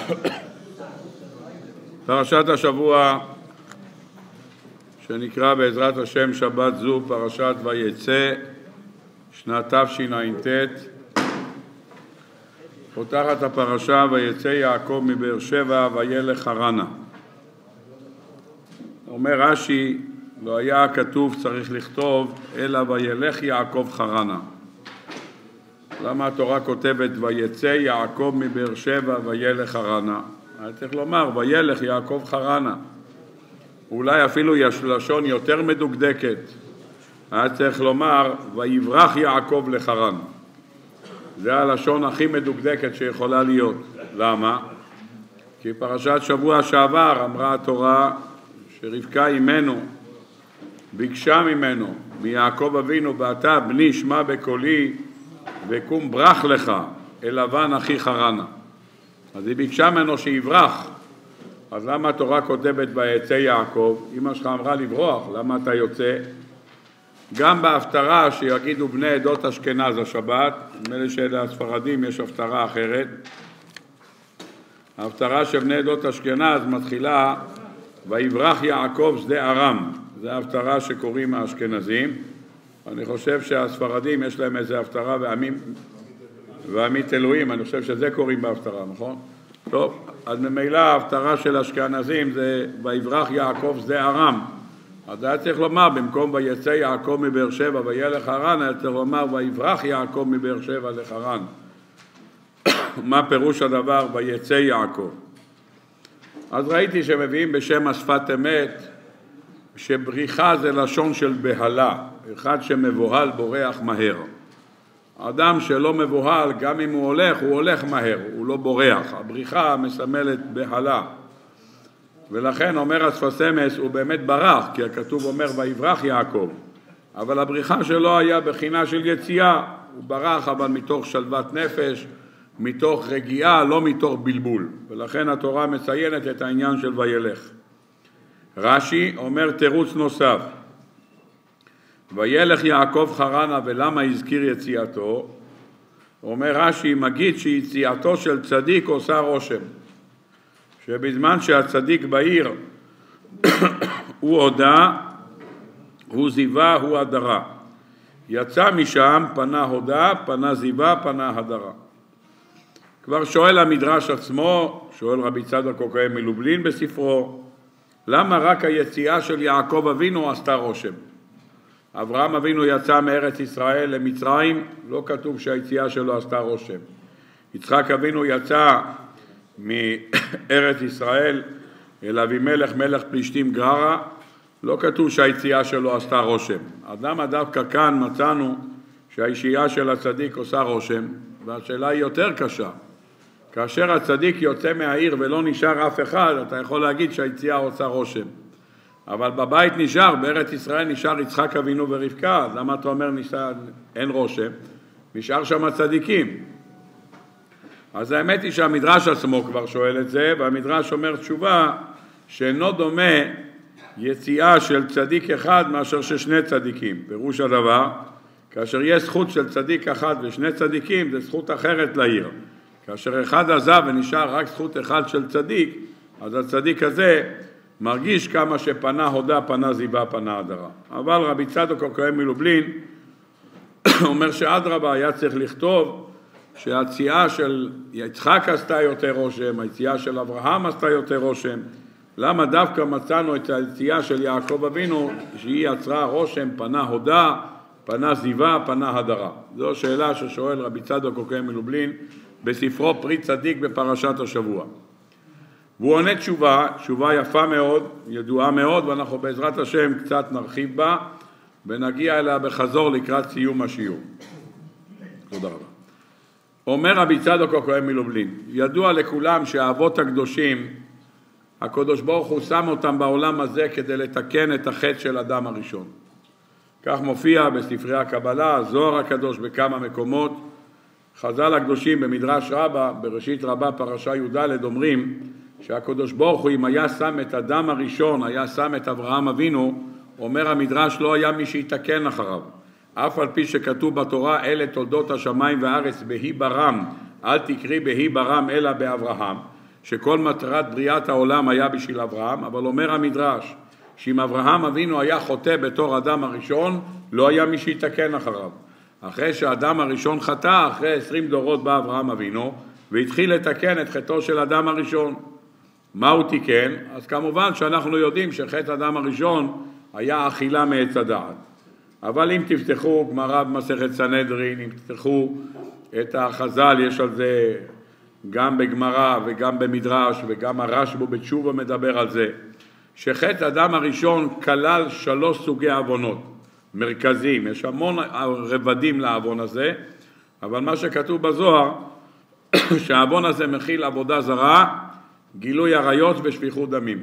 פרשת השבוע שנקרא בעזרת השם שבת זו פרשת ויצא שנת תשע"ט. פותחת הפרשה ויצא יעקב מבאר שבע וילך חרנה. אומר רש"י, לא היה כתוב צריך לכתוב אלא וילך יעקב חרנה. למה התורה כותבת ויצא יעקב מבאר שבע וילך חרנה? היה צריך לומר וילך יעקב חרנה. אולי אפילו יש לשון יותר מדוקדקת, היה צריך לומר ויברח יעקב לחרן. זה הלשון הכי מדוקדקת שיכולה להיות. למה? כי פרשת שבוע שעבר אמרה התורה שרבקה אימנו ביקשה ממנו מיעקב אבינו ואתה בני שמע בקולי וקום ברח לך אל לבן אחי חרנה. אז היא ביקשה ממנו שיברח. אז למה התורה כותבת ויצא יעקב? אמא שלך אמרה לברוח, למה אתה יוצא? גם בהפטרה שיגידו בני עדות אשכנז השבת, נדמה לי שלספרדים יש הפטרה אחרת. ההפטרה של בני עדות אשכנז מתחילה ויברח יעקב שדה ארם. זו ההפטרה שקוראים האשכנזים. אני חושב שהספרדים יש להם איזה הפטרה ועמית אלוהים, אני חושב שזה קוראים בהפטרה, נכון? טוב, אז ממילא ההפטרה של אשכנזים זה ויברח יעקב שדה ארם. אז היה צריך לומר במקום ויצא יעקב מבאר שבע וילך חרן, היה צריך לומר ויברח יעקב מבאר שבע לחרן. מה פירוש הדבר ויצא יעקב? אז ראיתי שמביאים בשם השפת אמת שבריחה זה לשון של בהלה, אחד שמבוהל בורח מהר. האדם שלא מבוהל, גם אם הוא הולך מהר, הוא לא בורח. הבריחה מסמלת בהלה. ולכן אומר השפת אמת, הוא באמת ברח, כי הכתוב אומר ויברח יעקב. אבל הבריחה שלו היה בחינה של יציאה. הוא ברח אבל מתוך שלוות נפש, מתוך רגיעה, לא מתוך בלבול. ולכן התורה מציינת את העניין של וילך. רש"י אומר תירוץ נוסף. וילך יעקב חרנה, ולמה הזכיר יציאתו? אומר רש"י, מגיד שיציאתו של צדיק עושה רושם. שבזמן שהצדיק בעיר הוא הודה, הוא זיווה, הוא הדרה. יצא משם, פנה הודה, פנה זיווה, פנה הדרה. כבר שואל המדרש עצמו, שואל רבי צדוק הכהן מלובלין בספרו, למה רק היציאה של יעקב אבינו עשתה רושם? אברהם אבינו יצא מארץ ישראל למצרים, לא כתוב שהיציאה שלו עשתה רושם. יצחק אבינו יצא מארץ ישראל אל אבימלך מלך פלישתים גררה, לא כתוב שהיציאה שלו עשתה רושם. אדם דווקא כאן מצאנו שהיציאה של הצדיק עושה רושם, והשאלה היא יותר קשה. כאשר הצדיק יוצא מהעיר ולא נשאר אף אחד, אתה יכול להגיד שהיציאה עושה רושם. אבל בבית נשאר, בארץ ישראל נשאר יצחק אבינו ורבקה, אז למה אתה אומר אין רושם? נשאר שם הצדיקים. אז האמת היא שהמדרש עצמו כבר שואל את זה, והמדרש אומר תשובה שאינו דומה יציאה של צדיק אחד מאשר של שני צדיקים. פירוש הדבר, כאשר יש זכות של צדיק אחד ושני צדיקים, זה זכות אחרת לעיר. כאשר אחד עזב ונשאר רק זכות אחד של צדיק, אז הצדיק הזה מרגיש כמה שפנה הודה, פנה זיווה, פנה הדרה. אבל רבי צדוק הכהן מלובלין אומר שאדרבה היה צריך לכתוב שהיציאה של יצחק עשתה יותר רושם, היציאה של אברהם עשתה יותר רושם. למה דווקא מצאנו את היציאה של יעקב אבינו שהיא יצרה רושם, פנה הודה, פנה זיווה, פנה הדרה? זו שאלה ששואל רבי צדוק הכהן מלובלין בספרו פרי צדיק בפרשת השבוע. והוא עונה תשובה יפה מאוד, ידועה מאוד, ואנחנו בעזרת השם קצת נרחיב בה, ונגיע אליה בחזור לקראת סיום השיעור. תודה רבה. אומר רבי צדוק הכהן מלובלין, ידוע לכולם שהאבות הקדושים, הקדוש ברוך הוא שם אותם בעולם הזה כדי לתקן את החטא של אדם הראשון. כך מופיע בספרי הקבלה, זוהר הקדוש בכמה מקומות, חז"ל הקדושים במדרש רבה, בראשית רבה פרשה י"ד אומרים שהקדוש ברוך הוא אם היה שם את אדם הראשון, היה שם את אברהם אבינו, אומר המדרש לא היה מי שיתקן אחריו. אף על פי שכתוב בתורה אלה תולדות השמיים והארץ בהי ברם, אל תקרי בהי ברם אלא באברהם. שכל מטרת בריאת העולם היה בשביל אברהם, אבל אומר המדרש, שאם אברהם אבינו היה חוטא בתור אדם הראשון, לא היה מי שיתקן אחריו. אחרי שהאדם הראשון חטא, אחרי 20 דורות בא אברהם אבינו, והתחיל לתקן את חטאו של אדם הראשון. מה הוא תיקן? אז כמובן שאנחנו יודעים שחטא אדם הראשון היה אכילה מעץ הדעת. אבל אם תפתחו גמרא במסכת סנהדרין, אם תפתחו את החז"ל, יש על זה גם בגמרא וגם במדרש, וגם הרשב"א בתשובה מדבר על זה, שחטא אדם הראשון כלל 3 סוגי עוונות מרכזיים. יש המון רבדים לעוון הזה, אבל מה שכתוב בזוהר, שהעוון הזה מכיל עבודה זרה, גילוי עריות ושפיכות דמים.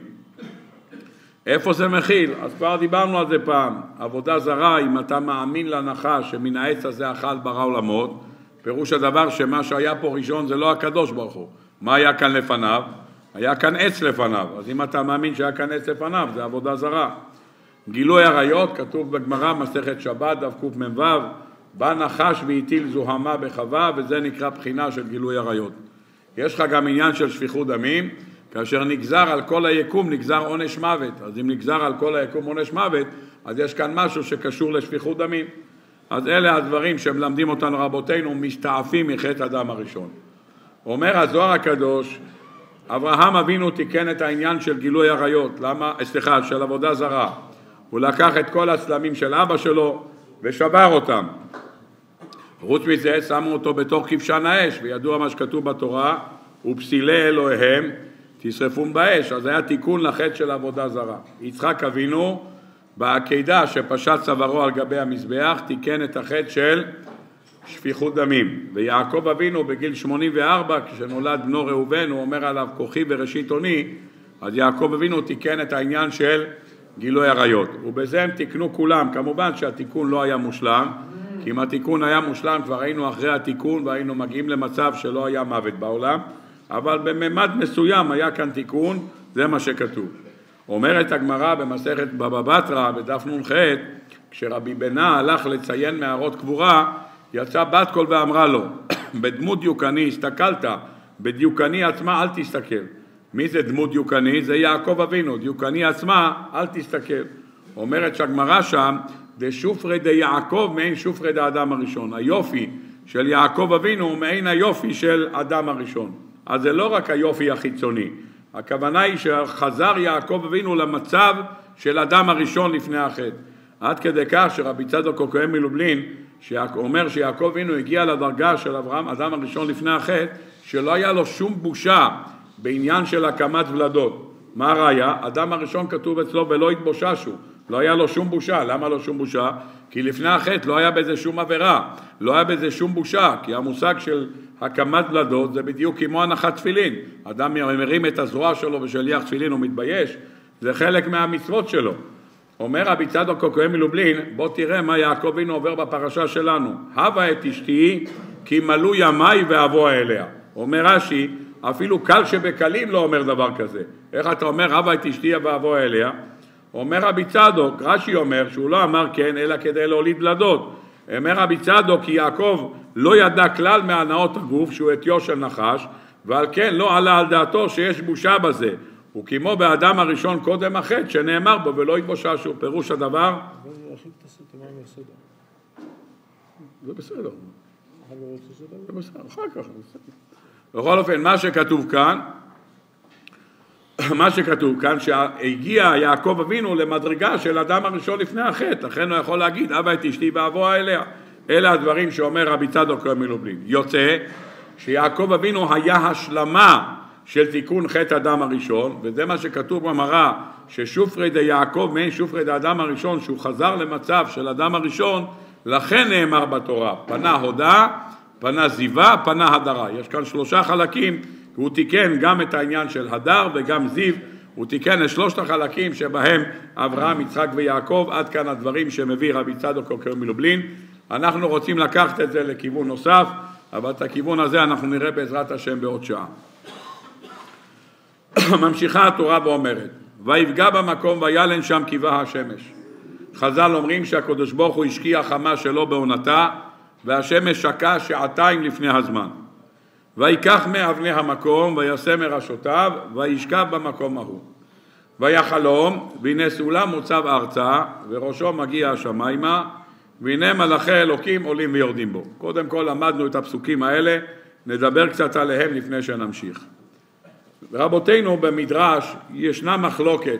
איפה זה מכיל? אז כבר דיברנו על זה פעם. עבודה זרה, אם אתה מאמין לנחש שמן העץ הזה אכל ברא עולמות, פירוש הדבר שמה שהיה פה ראשון זה לא הקדוש ברוך הוא. מה היה כאן לפניו? היה כאן עץ לפניו. אז אם אתה מאמין שהיה כאן עץ לפניו, זה עבודה זרה. גילוי עריות, כתוב בגמרא, מסכת שבת, דף קמ"ו, בא נחש והטיל זוהמה בחווה, וזה נקרא בחינה של גילוי עריות. יש לך גם עניין של שפיכות דמים, כאשר נגזר על כל היקום, נגזר עונש מוות. אז אם נגזר על כל היקום עונש מוות, אז יש כאן משהו שקשור לשפיכות דמים. אז אלה הדברים שמלמדים אותנו רבותינו, מסתעפים מחטא אדם הראשון. אומר הזוהר הקדוש, אברהם אבינו תיקן את העניין של גילוי עריות, של עבודה זרה. הוא לקח את כל הצלמים של אבא שלו ושבר אותם. חוץ מזה שמו אותו בתוך כבשן האש, וידוע מה שכתוב בתורה, ופסילי אלוהיהם תשרפום באש. אז היה תיקון לחטא של עבודה זרה. יצחק אבינו בעקידה שפשט צווארו על גבי המזבח תיקן את החטא של שפיכות דמים. ויעקב אבינו בגיל 84 כשנולד בנו ראובן, הוא אומר עליו כוחי בראשית עוני, אז יעקב אבינו תיקן את העניין של גילוי עריות. ובזה הם תיקנו כולם. כמובן שהתיקון לא היה מושלם, כי אם התיקון היה מושלם כבר היינו אחרי התיקון והיינו מגיעים למצב שלא היה מוות בעולם, אבל בממד מסוים היה כאן תיקון, זה מה שכתוב. אומרת הגמרא במסכת בבא בתרא בדף נ"ח, כשרבי בנה הלך לציין מערות קבורה, יצא בת קול ואמרה לו, בדמות דיוקני הסתכלת, בדיוקני עצמה אל תסתכל. מי זה דמות דיוקני? זה יעקב אבינו, דיוקני עצמה אל תסתכל. אומרת שהגמרא שם, דשופרי דיעקב מעין שופרי דאדם הראשון. היופי של יעקב אבינו הוא מעין היופי של אדם הראשון. אז זה לא רק היופי החיצוני. הכוונה היא שחזר יעקב אבינו למצב של אדם הראשון לפני החטא. עד כדי כך שרבי צדוק הכהן מלובלין, שאומר שיעקב אבינו הגיע לדרגה של אברהם, אדם הראשון לפני החטא, שלא היה לו שום בושה בעניין של הקמת ולדות. מה הראיה? אדם הראשון כתוב אצלו ולא התבוששו. לא היה לו שום בושה. למה לא שום בושה? כי לפני החטא לא היה בזה שום עבירה. לא היה בזה שום בושה. כי המושג של הקמת ולדות זה בדיוק כמו הנחת תפילין. אדם מרים את הזרוע שלו בשליח תפילין הוא מתבייש. זה חלק מהמצוות שלו. אומר רבי צדוק הכהן מלובלין, בוא תראה מה יעקב אבינו עובר בפרשה שלנו. הווה את אשתי כי מלאו ימי ואבוא אליה. אומר רש"י, אפילו קל שבקלים לא אומר דבר כזה. איך אתה אומר הווה את אשתי ואבוא אליה? אומר רבי צדוק, רש"י אומר שהוא לא אמר כן אלא כדי להוליד ולדות. אומר רבי צדוק כי יעקב לא ידע כלל מהנאות הגוף שהוא אתיו של נחש, ועל כן לא עלה על דעתו שיש בושה בזה. וכמו באדם הראשון קודם החטא שנאמר בו ולא התבוששו. פירוש הדבר זה בסדר. זה בסדר, אחר כך בכל אופן מה שכתוב כאן שהגיע יעקב אבינו למדרגה של אדם הראשון לפני החטא, לכן הוא יכול להגיד הווה את אשתי ואבוא אליה. אלה הדברים שאומר רבי צדוק מלובלין. יוצא שיעקב אבינו היה השלמה של תיקון חטא אדם הראשון, וזה מה שכתוב במראה, ששופרי דיעקב מעין שופרי דאדם הראשון, שהוא חזר למצב של אדם הראשון, לכן נאמר בתורה, פנה הודה, פנה זיווה, פנה הדרה. יש כאן 3 חלקים, הוא תיקן גם את העניין של הדר וגם זיו, הוא תיקן את 3 החלקים שבהם אברהם, יצחק ויעקב. עד כאן הדברים שמביא רבי צדוק הכהן מלובלין. אנחנו רוצים לקחת את זה לכיוון נוסף, אבל את הכיוון הזה אנחנו נראה בעזרת השם בעוד שעה. ממשיכה התורה ואומרת, ויפגע במקום וילן שם קיבה השמש. חז"ל אומרים שהקדוש ברוך הוא השקיע חמה שלו בעונתה, והשמש שקעה 2 שעתיים לפני הזמן. ויקח מאבני המקום ויעשה מראשותיו וישכב במקום ההוא. ויחלום והנה סולם מוצב ארצה וראשו מגיע השמיימה והנה מלאכי אלוקים עולים ויורדים בו. קודם כל למדנו את הפסוקים האלה, נדבר קצת עליהם לפני שנמשיך. רבותינו במדרש ישנה מחלוקת.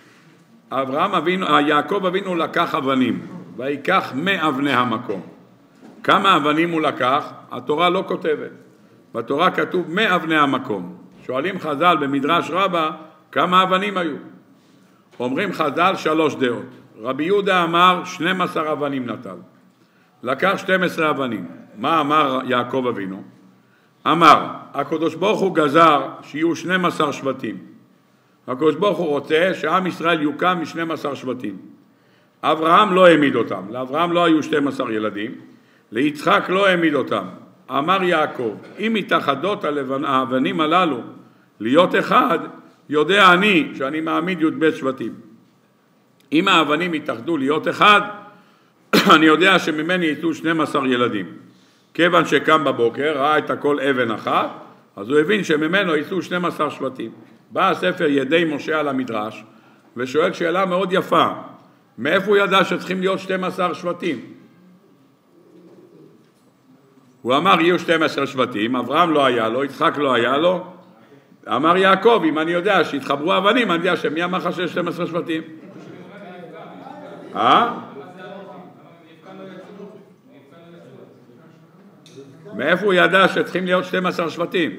יעקב אבינו לקח אבנים ויקח מאבני המקום. כמה אבנים הוא לקח? התורה לא כותבת. בתורה כתוב מאבני המקום. שואלים חז"ל במדרש רבה כמה אבנים היו. אומרים חז"ל 3 דעות. רבי יהודה אמר 12 אבנים נטל. לקח 12 אבנים. מה אמר יעקב אבינו? אמר, הקדוש ברוך הוא גזר שיהיו 12 שבטים. הקדוש ברוך הוא רוצה שעם ישראל יוקם מ12 שבטים. אברהם לא העמיד אותם. לאברהם לא היו 12 ילדים. ליצחק לא העמיד אותם. אמר יעקב, אם מתאחדות האבנים הללו להיות אחד, יודע אני שאני מעמיד י"ב שבטים. אם האבנים יתאחדו להיות אחד, אני יודע שממני יצאו 12 ילדים. כיוון שקם בבוקר, ראה את הכל אבן אחת, אז הוא הבין שממנו יצאו 12 שבטים. בא הספר ידי משה על המדרש, ושואל שאלה מאוד יפה, מאיפה הוא ידע שצריכים להיות 12 שבטים? הוא אמר יהיו 12 שבטים, אברהם לא היה לו, יצחק לא היה לו, אמר יעקב, אם אני יודע שהתחברו אבנים, אני יודע שמי אמר לך שיש 12 שבטים? מאיפה הוא ידע שצריכים להיות 12 שבטים?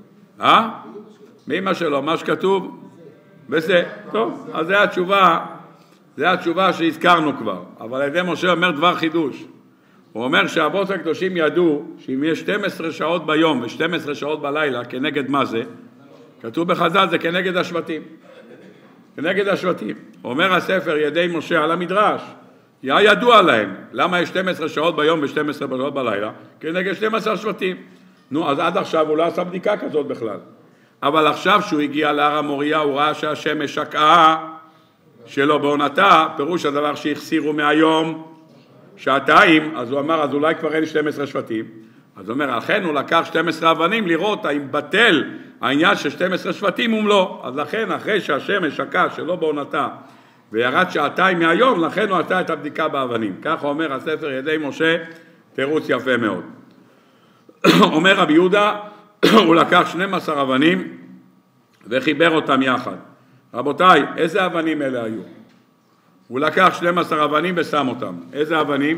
מאמא שלו, מה שכתוב? וזה, טוב, אז זה התשובה שהזכרנו כבר, אבל על ידי משה אומר דבר חידוש. הוא אומר שהאבות הקדושים ידעו שאם יש 12 שעות ביום ו12 שעות בלילה, כנגד מה זה? כתוב בחז"ל, זה כנגד השבטים. כנגד השבטים. אומר הספר ידי משה על המדרש, היה ידוע להם, למה יש 12 שעות ביום ו12 שעות בלילה? כנגד 12 שבטים. נו, אז עד עכשיו הוא לא עשה בדיקה כזאת בכלל. אבל עכשיו שהוא הגיע להר המוריה, הוא ראה שהשמש שקעה שלו בעונתה, פירוש הדבר שהחסירו מהיום, שעתיים, אז הוא אמר, אז אולי כבר אין 12 שבטים. אז הוא אומר, לכן הוא לקח 12 אבנים לראות האם בטל העניין של 12 שבטים או לא. אז לכן, אחרי שהשמש שקע שלא בעונתה, וירד שעתיים מהיום, לכן הוא עשה את הבדיקה באבנים. ככה אומר הספר ידי משה, תירוץ יפה מאוד. אומר רבי יהודה, הוא לקח 12 אבנים וחיבר אותם יחד. רבותיי, איזה אבנים אלה היו? הוא לקח 12 אבנים ושם אותם. איזה אבנים?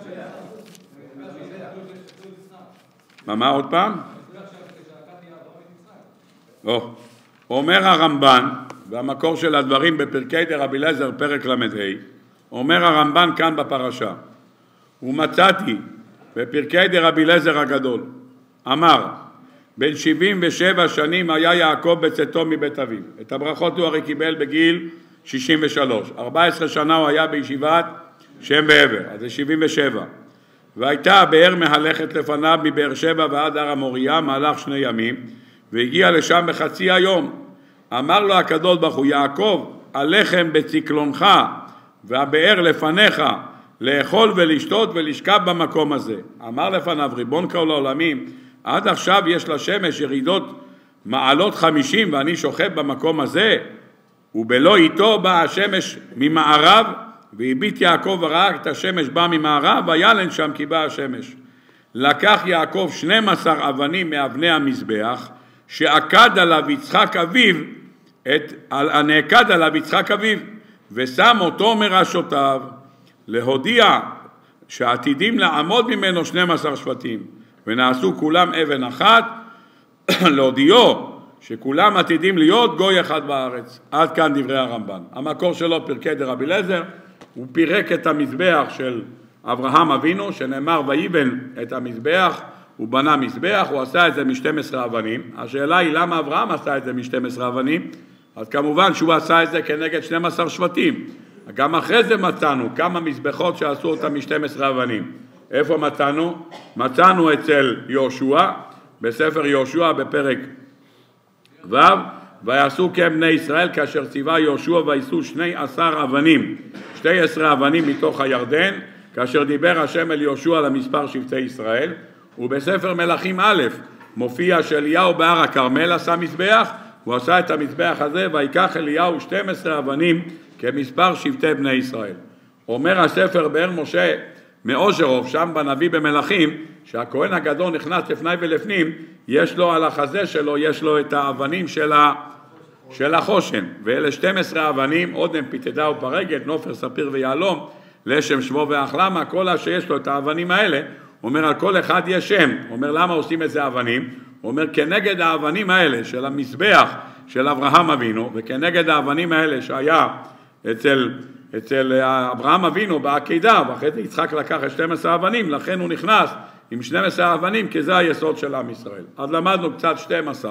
מה עוד פעם? לא. אומר הרמב"ן, והמקור של הדברים בפרקי דרבי אליעזר פרק ל"ה, אומר הרמב"ן כאן בפרשה, ומצאתי בפרקי דרבי אליעזר הגדול, אמר, בן 77 שנים היה יעקב בצאתו מבית אביו. את הברכות הוא הרי קיבל בגיל 63. 14 שנה הוא היה בישיבת שם ועבר, אז זה 77. והייתה הבאר מהלכת לפניו מבאר שבע ועד הר המוריה, מהלך 2 ימים, והגיע לשם בחצי היום. אמר לו הקדוש ברוך הוא, יעקב, הלחם בצקלונך והבאר לפניך, לאכול ולשתות ולשכב במקום הזה. אמר לפניו, ריבון כל העולמים, עד עכשיו יש לשמש ירידות מעלות 50 ואני שוכב במקום הזה, ובלא איתו באה השמש ממערב, והביט יעקב וראה את השמש בא ממערב, וילן שם כי באה השמש. לקח יעקב 12 אבנים מאבני המזבח, שעקד עליו יצחק אביו, הנעקד עליו יצחק אביו, ושם אותו מראשותיו, להודיע שעתידים לעמוד ממנו 12 שבטים, ונעשו כולם אבן אחת, להודיעו שכולם עתידים להיות גוי אחד בארץ. עד כאן דברי הרמב"ן. המקור שלו פרקי דרבי אליעזר, הוא פירק את המזבח של אברהם אבינו, שנאמר ויבן את המזבח, הוא בנה מזבח, הוא עשה את זה מ12 אבנים. השאלה היא למה אברהם עשה את זה מ12 אבנים? אז כמובן שהוא עשה את זה כנגד 12 שבטים. גם אחרי זה מצאנו כמה מזבחות שעשו אותם מ12 אבנים. איפה מצאנו? מצאנו אצל יהושע, בספר יהושע בפרק ו', ויעשו כבני ישראל כאשר ציווה יהושע ויישאו 12 אבנים, 12 אבנים מתוך הירדן, כאשר דיבר השם אל יהושע על המספר שבטי ישראל. ובספר מלכים א', מופיע שאליהו בהר הכרמל עשה מזבח, הוא עשה את המזבח הזה, ויקח אליהו 12 אבנים כמספר שבטי בני ישראל. אומר הספר באר משה מאושרוב, שם בנביא במלכים, שהכהן הגדול נכנס לפני ולפנים, יש לו על החזה שלו, יש לו את האבנים של החושן, ואלה 12 אבנים, עודן, פיתדה ופרגת, נופר, ספיר ויהלום, לשם, שמו ואחלמה, כל שיש לו את האבנים האלה, אומר על כל אחד יש שם. אומר למה עושים את זה אבנים? אומר כנגד האבנים האלה של המזבח של אברהם אבינו, וכנגד האבנים האלה שהיה אצל אברהם אבינו בעקידה, ואחרי זה יצחק לקח 12 אבנים, לכן הוא נכנס עם 12 אבנים, כי זה היסוד של עם ישראל. אז למדנו קצת 12.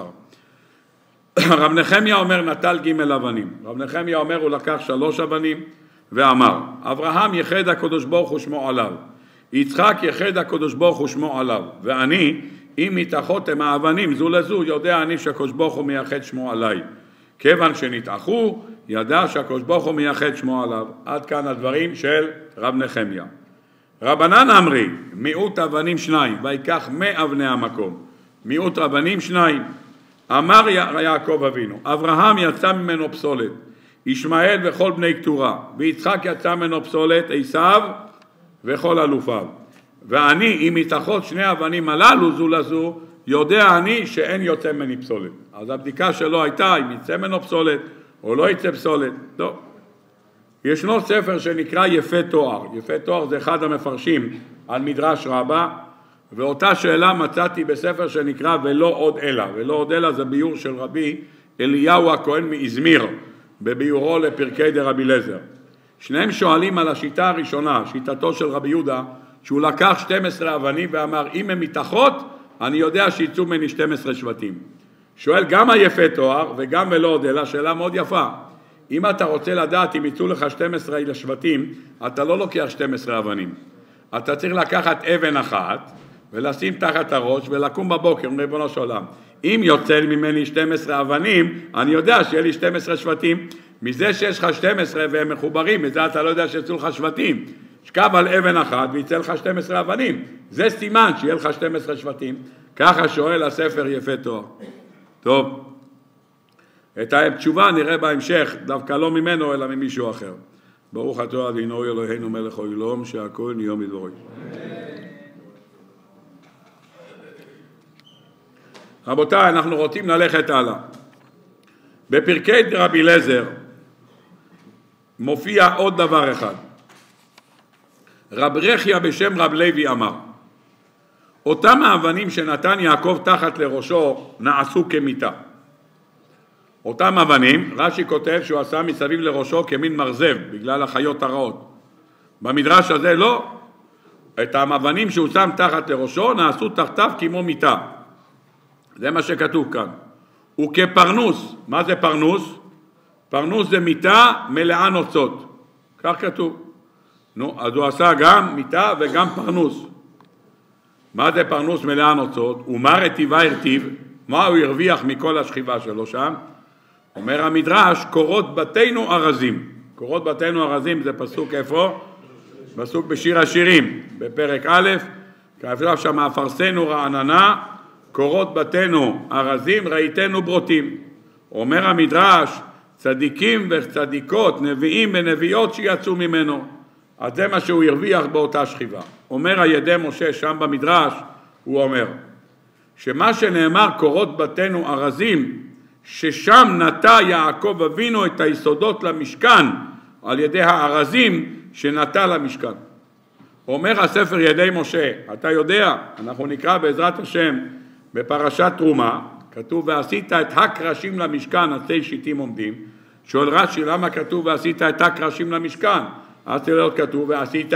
רב נחמיה אומר נטל ג' אבנים. רב נחמיה אומר הוא לקח 3 אבנים ואמר, אברהם יחד הקדוש ברוך הוא שמו עליו, יצחק יחד הקדוש ברוך הוא שמו עליו, ואני אם מתאחותם האבנים זו לזו, יודע אני שהקדוש ברוך הוא מייחד שמו עליי. כיוון שנתאחו, ידע שהקדוש ברוך הוא מייחד שמו עליו. עד כאן הדברים של רב נחמיה. רבנן אמרי, מיעוט אבנים 2, ויקח מאבני המקום. מיעוט אבנים 2. אמר יעקב אבינו, אברהם יצא ממנו פסולת, ישמעאל וכל בני קטורה, ויצחק יצא ממנו פסולת, עשיו וכל אלופיו. ואני, אם מתאחות 2 אבנים הללו זו לזו, יודע אני שאין יוצא ממני פסולת. אז הבדיקה שלו הייתה אם יצא ממנו פסולת או לא יצא פסולת. לא. ישנו ספר שנקרא יפה תואר. יפה תואר זה אחד המפרשים על מדרש רבה, ואותה שאלה מצאתי בספר שנקרא ולא עוד אלא. ולא עוד אלא זה ביור של רבי אליהו הכהן מאזמיר, בביורו לפרקי דרבי אליעזר. שניהם שואלים על השיטה הראשונה, שיטתו של רבי יהודה, שהוא לקח 12 אבנים ואמר, אם הם מתאחות, אני יודע שיצאו ממני 12 שבטים. שואל גם היפה תואר וגם ולא עוד אלא, שאלה מאוד יפה. אם אתה רוצה לדעת אם יצאו לך 12 לשבטים, אתה לא לוקח 12 אבנים. אתה צריך לקחת אבן אחת ולשים תחת הראש ולקום בבוקר, ריבונו של עולם. אם יוצא ממני 12 אבנים, אני יודע שיהיה לי 12 שבטים. מזה שיש לך 12 והם מחוברים, מזה אתה לא יודע שיצאו לך שבטים. שכב על אבן אחת ויצא לך 12 אבנים. זה סימן שיהיה לך 12 שבטים. ככה שואל הספר יפה תואר. טוב. את התשובה נראה בהמשך, דווקא לא ממנו אלא ממישהו אחר. ברוך אתה אדינו אלוהינו מלך העולם, שהכל נהיה מדברו. רבותיי, אנחנו רוצים ללכת הלאה. בפרקי רבי אליעזר מופיע עוד דבר אחד. רב רחיה בשם רב לוי אמר, אותם האבנים שנתן יעקב תחת לראשו נעשו כמיטה. אותם אבנים, רש"י כותב שהוא עשה מסביב לראשו כמין מרזב, בגלל החיות הרעות. במדרש הזה לא. את האבנים שהוא שם תחת לראשו נעשו תחתיו כמו מיטה. זה מה שכתוב כאן. וכפרנוס, מה זה פרנוס? פרנוס זה מיטה מלאה נוצות. כך כתוב. נו, אז הוא עשה גם מיטה וגם פרנוס. מה זה פרנוס מלאה נוצות? ומה רטיבה הרטיב? מה הוא הרוויח מכל השכיבה שלו שם? אומר המדרש, קורות בתינו ארזים. קורות בתינו ארזים זה פסוק איפה? פסוק בשיר השירים, בפרק א', כתוב שם, אפרסנו רעננה, קורות בתינו ארזים, ראיתנו ברוטים. אומר המדרש, צדיקים וצדיקות, נביאים ונביאות שיצאו ממנו. אז זה מה שהוא הרוויח באותה שכיבה. אומר הידי משה שם במדרש, הוא אומר, שמה שנאמר קורות בתינו ארזים, ששם נטע יעקב אבינו את היסודות למשכן, על ידי הארזים שנטע למשכן. אומר הספר ידי משה, אתה יודע, אנחנו נקרא בעזרת השם בפרשת תרומה, כתוב ועשית את הקרשים למשכן, עצי שיטים עומדים. שואל רש"י, למה כתוב ועשית את הקרשים למשכן? אז תראה כתוב ועשית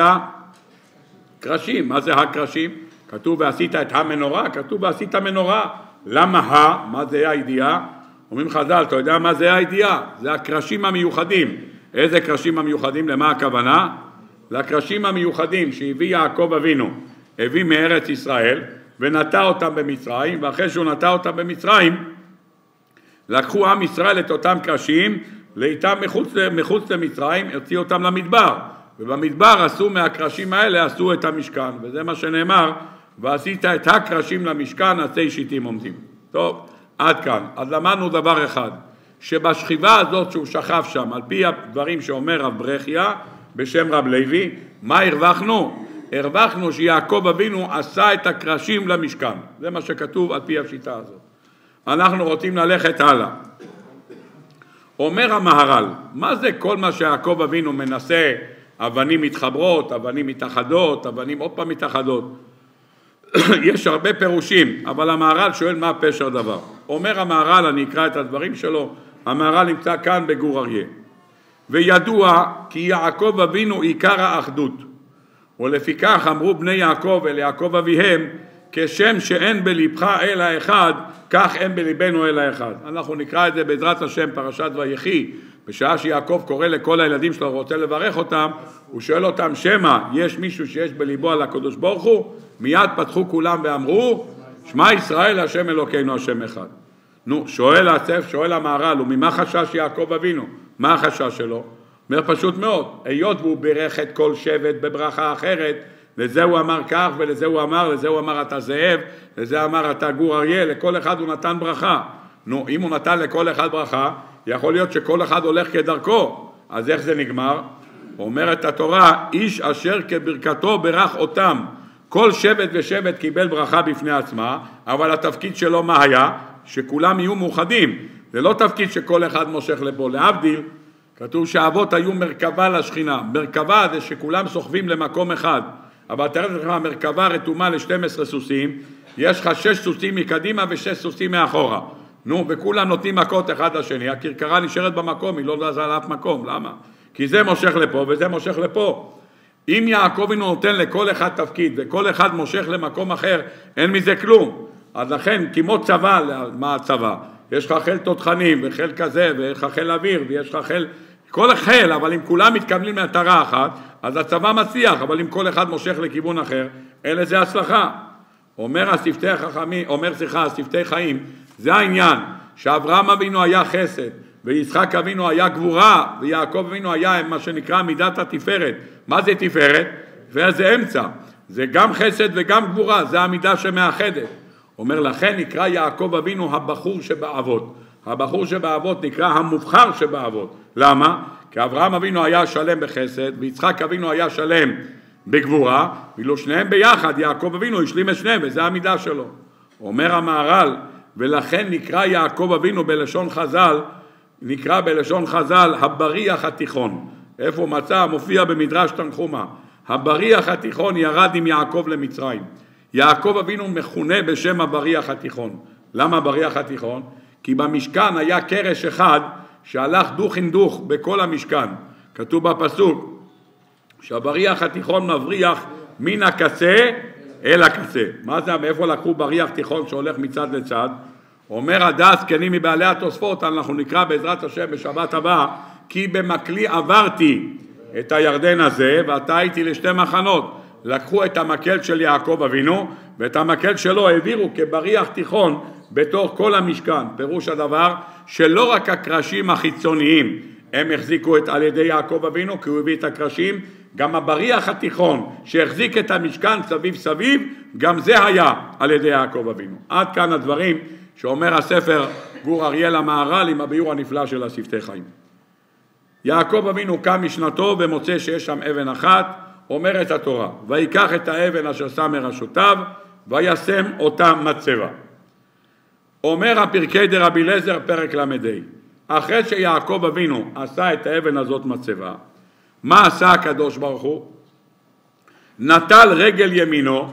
קרשים. מה זה הקרשים? כתוב ועשית את המנורה, כתוב ועשית מנורה. למה מה זה הידיעה? אומרים חז"ל, אתה יודע מה זה הידיעה? זה הקרשים המיוחדים. איזה קרשים המיוחדים? למה הכוונה? לקרשים המיוחדים שהביא יעקב אבינו, הביא מארץ ישראל ונטע אותם במצרים, ואחרי שהוא נטע אותם במצרים, לקחו עם ישראל את אותם קרשים, לאיתם מחוץ למצרים, הרציעו אותם למדבר, ובמדבר עשו מהקרשים האלה, עשו את המשכן, וזה מה שנאמר, ועשית את הקרשים למשכן, עצי שיטים עומדים. טוב, עד כאן. אז למדנו דבר אחד, שבשכיבה הזאת שהוא שכב שם, על פי הדברים שאומר רב ברכיה, בשם רב לוי, מה הרווחנו? הרווחנו שיעקב אבינו עשה את הקרשים למשכן. זה מה שכתוב על פי השיטה הזאת. אנחנו רוצים ללכת הלאה. אומר המהר"ל, מה זה כל מה שיעקב אבינו מנסה? אבנים מתחברות, אבנים מתאחדות, אבנים עוד פעם מתאחדות. יש הרבה פירושים, אבל המהר"ל שואל מה פשר דבר. אומר המהר"ל, אני אקרא את הדברים שלו, המהר"ל נמצא כאן בגור אריה. וידוע כי יעקב אבינו עיקר האחדות, ולפיכך אמרו בני יעקב אל יעקב אביהם, כשם שאין בלבך אלא אחד, כך אין בליבנו אלא אחד. אנחנו נקרא את זה בעזרת השם פרשת ויחי, בשעה שיעקב קורא לכל הילדים שלו, רוצה לברך אותם, הוא שואל אותם, שמה, יש מישהו שיש בליבו על הקדוש ברוך הוא? מיד פתחו כולם ואמרו, שמע ישראל השם אלוקינו השם אחד. נו, שואל המהר"ל, וממה חשש יעקב אבינו? מה החשש שלו? אומר פשוט מאוד, היות והוא בירך את כל שבט בברכה אחרת, לזה הוא אמר כך ולזה הוא אמר אתה זאב, לזה אמר אתה גור אריה, לכל אחד הוא נתן ברכה. נו, אם הוא נתן לכל אחד ברכה, יכול להיות שכל אחד הולך כדרכו, אז איך זה נגמר? אומרת התורה, איש אשר כברכתו ברך אותם. כל שבט ושבט קיבל ברכה בפני עצמה, אבל התפקיד שלו מה היה? שכולם יהיו מאוחדים. זה לא תפקיד שכל אחד מושך לפה. להבדיל, כתוב שהאבות היו מרכבה לשכינה. מרכבה זה שכולם סוחבים למקום אחד. אבל תראה לך, המרכבה רתומה ל-12 סוסים, יש לך 6 סוסים מקדימה ו6 סוסים מאחורה. נו, וכולם נותנים מכות אחד לשני, הכרכרה נשארת במקום, היא לא זזה על אף מקום. למה? כי זה מושך לפה וזה מושך לפה. אם יעקב אבינו נותן לכל אחד תפקיד וכל אחד מושך למקום אחר, אין מזה כלום. אז לכן, כמו צבא, מה הצבא? יש לך חיל תותחנים וחיל כזה, ויש לך חיל אוויר, ויש לך חיל, כל חיל, אבל אם כולם מתקבלים למטרה אחת, אז הצבא מצליח, אבל אם כל אחד מושך לכיוון אחר, אין לזה הצלחה. אומר השפתי חיים, זה העניין, שאברהם אבינו היה חסד, ויצחק אבינו היה גבורה, ויעקב אבינו היה מה שנקרא מידת התפארת. מה זה תפארת? וזה אמצע. זה גם חסד וגם גבורה, זה המידה שמאחדת. אומר לכן נקרא יעקב אבינו הבחור שבאבות. הבחור שבאבות נקרא המובחר שבאבות. למה? כי אברהם אבינו היה שלם בחסד, ויצחק אבינו היה שלם בגבורה, ואילו שניהם ביחד, יעקב אבינו השלים את שניהם, וזה המידה שלו. אומר המהר"ל, ולכן נקרא יעקב אבינו בלשון חז"ל, הבריח התיכון. איפה מצא? מופיע במדרש תנחומה. הבריח התיכון ירד עם יעקב למצרים. יעקב אבינו מכונה בשם הבריח התיכון. למה הבריח התיכון? כי במשכן היה קרש אחד שהלך דוך עם דוך בכל המשכן. כתוב בפסוק שהבריח התיכון מבריח מן הקצה אל הקצה. מה זה? מאיפה לקחו בריח תיכון שהולך מצד לצד? אומר הדס כנים מבעלי התוספות, אנחנו נקרא בעזרת השם בשבת הבא, כי במקלי עברתי את הירדן הזה ואתה הייתי לשתי מחנות. לקחו את המקל של יעקב אבינו ואת המקל שלו העבירו כבריח תיכון בתוך כל המשכן. פירוש הדבר שלא רק הקרשים החיצוניים הם החזיקו על ידי יעקב אבינו, כי הוא הביא את הקרשים, גם הבריח התיכון שהחזיק את המשכן סביב, גם זה היה על ידי יעקב אבינו. עד כאן הדברים שאומר הספר גור אריה למהר"ל עם הביאור הנפלא של השפתי חיים. יעקב אבינו קם משנתו ומוצא שיש שם אבן אחת, אומרת התורה, ויקח את האבן אשר שם מראשותיו, וישם אותה מצבה. אומר הפרקי דרבי אליעזר פרק למדי, אחרי שיעקב אבינו עשה את האבן הזאת מצבה, מה עשה הקדוש ברוך הוא? נטל רגל ימינו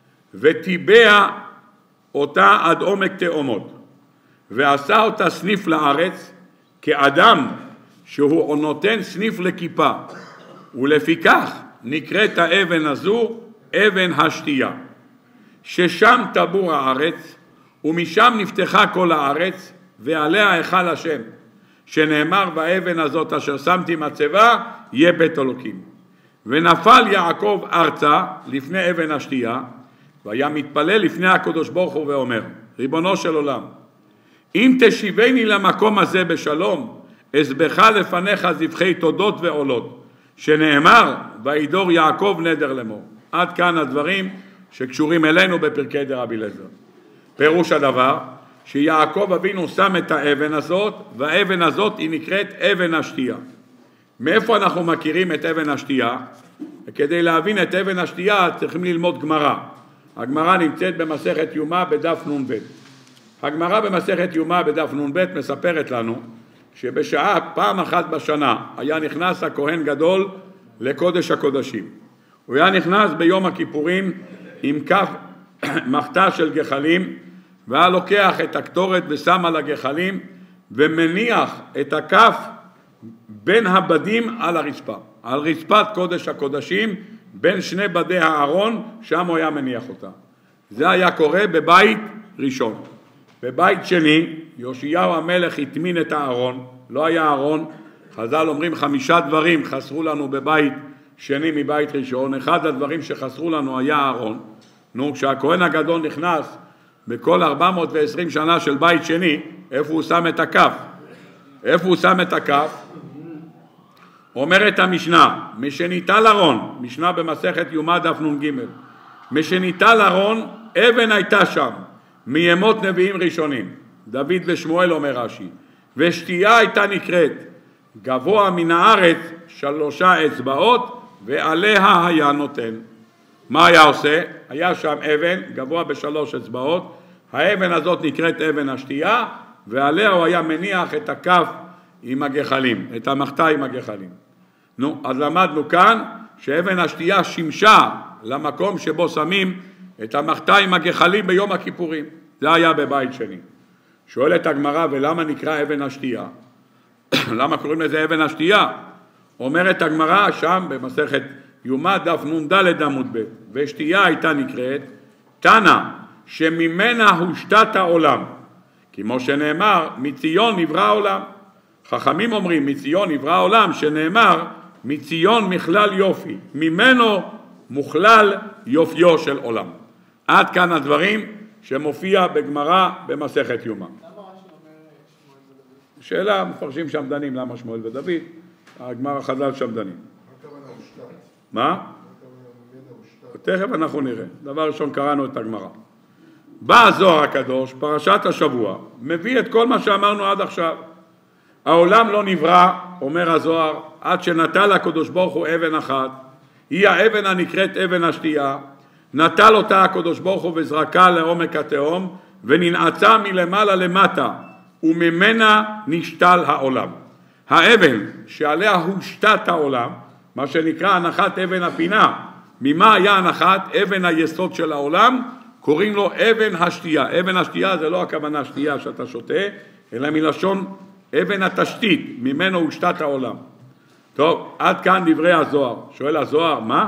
וטיבע אותה עד עומק תאומות, ועשה אותה סניף לארץ, כאדם שהוא נותן סניף לכיפה, ולפיכך נקראת האבן הזו אבן השתייה, ששם טבור הארץ, ומשם נפתחה כל הארץ, ועליה היכל השם, שנאמר באבן הזאת אשר שמתי מצבה, יהיה בית אלוקים. ונפל יעקב ארצה לפני אבן השתייה, והיה מתפלל לפני הקדוש ברוך הוא ואומר, ריבונו של עולם, אם תשיבני למקום הזה בשלום, אזבחה לפניך זבחי תודות ועולות, שנאמר, וידור יעקב נדר לאמור. עד כאן הדברים שקשורים אלינו בפרקי דרבי אליעזר. פירוש הדבר שיעקב אבינו שם את האבן הזאת, והאבן הזאת היא נקראת אבן השתייה. מאיפה אנחנו מכירים את אבן השתייה? וכדי להבין את אבן השתייה צריכים ללמוד גמרא. הגמרא נמצאת במסכת יומא בדף נ"ב. הגמרא במסכת יומא בדף נ"ב מספרת לנו שבשעה פעם אחת בשנה היה נכנס הכהן גדול לקודש הקודשים. הוא היה נכנס ביום הכיפורים עם כף מחתה של גחלים, והיה לוקח את הקטורת ושם על הגחלים ומניח את הכף בין הבדים על הרצפה, על רצפת קודש הקודשים, בין שני בדי הארון, שם הוא היה מניח אותה. זה היה קורה בבית ראשון. בבית שני, יאשיהו המלך הטמין את הארון, לא היה ארון. חז"ל אומרים 5 דברים חסרו לנו בבית שני מבית ראשון. אחד הדברים שחסרו לנו היה הארון. כשהכהן הגדול נכנס בכל 420 שנה של בית שני, איפה הוא שם את הכף? איפה הוא שם את הכף? אומרת המשנה, משניטל ארון, משנה במסכת יומא דף נ"ג, משניטל ארון, אבן הייתה שם, מימות נביאים ראשונים, דוד ושמואל אומר רש"י, ושתייה הייתה נקראת, גבוה מן הארץ 3 אצבעות, ועליה היה נותן. מה היה עושה? היה שם אבן, גבוה ב3 אצבעות, האבן הזאת נקראת אבן השתייה, ועליה הוא היה מניח את הכף עם הגחלים, את המחתה עם הגחלים. אז למדנו כאן שאבן השתייה שימשה למקום שבו שמים את המחתה עם הגחלים ביום הכיפורים. זה היה בבית שני. שואלת הגמרא, ולמה נקרא אבן השתייה? למה קוראים לזה אבן השתייה? אומרת הגמרא שם במסכת יומא דף נ"ד עמוד ב', ושתייה הייתה נקראת תנא שממנה הושתת העולם, כמו שנאמר מציון נברא העולם. חכמים אומרים מציון נברא העולם, שנאמר מציון מכלל יופי, ממנו מוכלל יופיו של עולם. עד כאן הדברים שמופיע בגמרא במסכת יומא. למה רש"י אומר שמואל ודוד? שאלה, מפרשים שם דנים למה שמואל ודוד, הגמרא חז"ל שם דנים. מה? תכף אנחנו נראה. דבר ראשון קראנו את הגמרא. בא הזוהר הקדוש, פרשת השבוע, מביא את כל מה שאמרנו עד עכשיו. העולם לא נברא, אומר הזוהר, עד שנטל הקדוש ברוך הוא אבן אחת, היא האבן הנקראת אבן השתייה, נטל אותה הקדוש ברוך הוא וזרקה לעומק התהום, וננעצה מלמעלה למטה, וממנה נשתל העולם. האבן שעליה הושתת העולם, מה שנקרא הנחת אבן הפינה, ממה היה הנחת אבן היסוד של העולם? קוראים לו אבן השתייה. אבן השתייה זה לא הכוונה שתייה שאתה שותה, אלא מלשון אבן התשתית, ממנו הושתת העולם. טוב, עד כאן דברי הזוהר. שואל הזוהר, מה?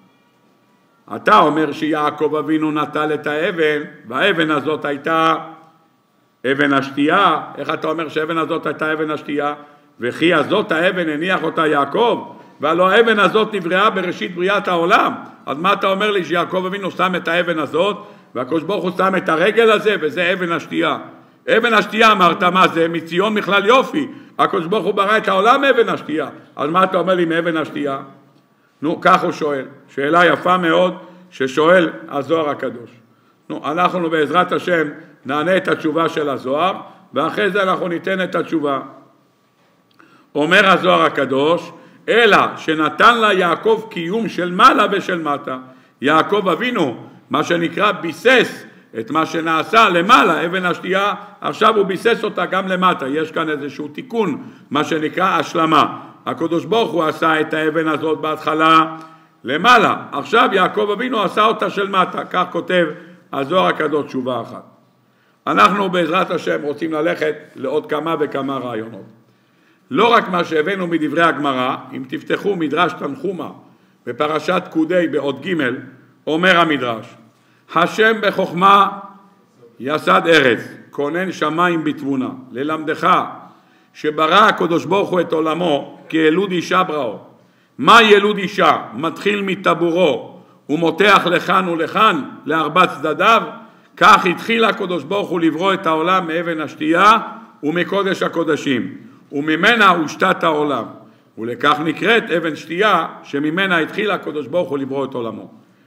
אתה אומר שיעקב אבינו נטל את האבן, והאבן הזאת הייתה אבן השתייה. איך אתה אומר שהאבן הזאת הייתה אבן השתייה? וכי הזאת האבן הניח אותה יעקב, והלא האבן הזאת נבראה בראשית בריאת העולם. אז מה אתה אומר לי שיעקב אבינו שם את האבן הזאת, והקדוש ברוך הוא שם את הרגל הזה, וזה אבן השתייה. אבן השתייה אמרת, מה זה? מציון מכלל יופי. הקדוש ברוך הוא ברא את העולם אבן השתייה. אז מה אתה אומר לי מאבן השתייה? כך הוא שואל. שאלה יפה מאוד ששואל הזוהר הקדוש. אנחנו בעזרת השם נענה את התשובה של הזוהר, ואחרי זה אנחנו ניתן את התשובה. אומר הזוהר הקדוש, אלא שנתן לה יעקב קיום של מעלה ושל מטה. יעקב אבינו, מה שנקרא ביסס את מה שנעשה למעלה, אבן השתייה, עכשיו הוא ביסס אותה גם למטה. יש כאן איזשהו תיקון, מה שנקרא השלמה. הקדוש ברוך הוא עשה את האבן הזאת בהתחלה למעלה, עכשיו יעקב אבינו עשה אותה של מטה. כך כותב הזוהר הקדוש תשובה אחת. אנחנו בעזרת השם רוצים ללכת לעוד כמה וכמה רעיונות. לא רק מה שהבאנו מדברי הגמרא, אם תפתחו מדרש תנחומה בפרשת פקודי בעוד ג', אומר המדרש, השם בחוכמה יסד ארץ, כונן שמיים בתבונה, ללמדך שברא הקדוש ברוך הוא את עולמו כילוד אישה בראו. מה ילוד אישה? מתחיל מטבורו ומותח לכאן ולכאן לארבע צדדיו. כך התחיל הקדוש ברוך הוא לברוא את העולם מאבן השתייה ומקודש הקודשים, וממנה הושתת העולם, ולכך נקראת אבן שתייה שממנה התחיל הקדוש ברוך הוא לברוא את עולמו.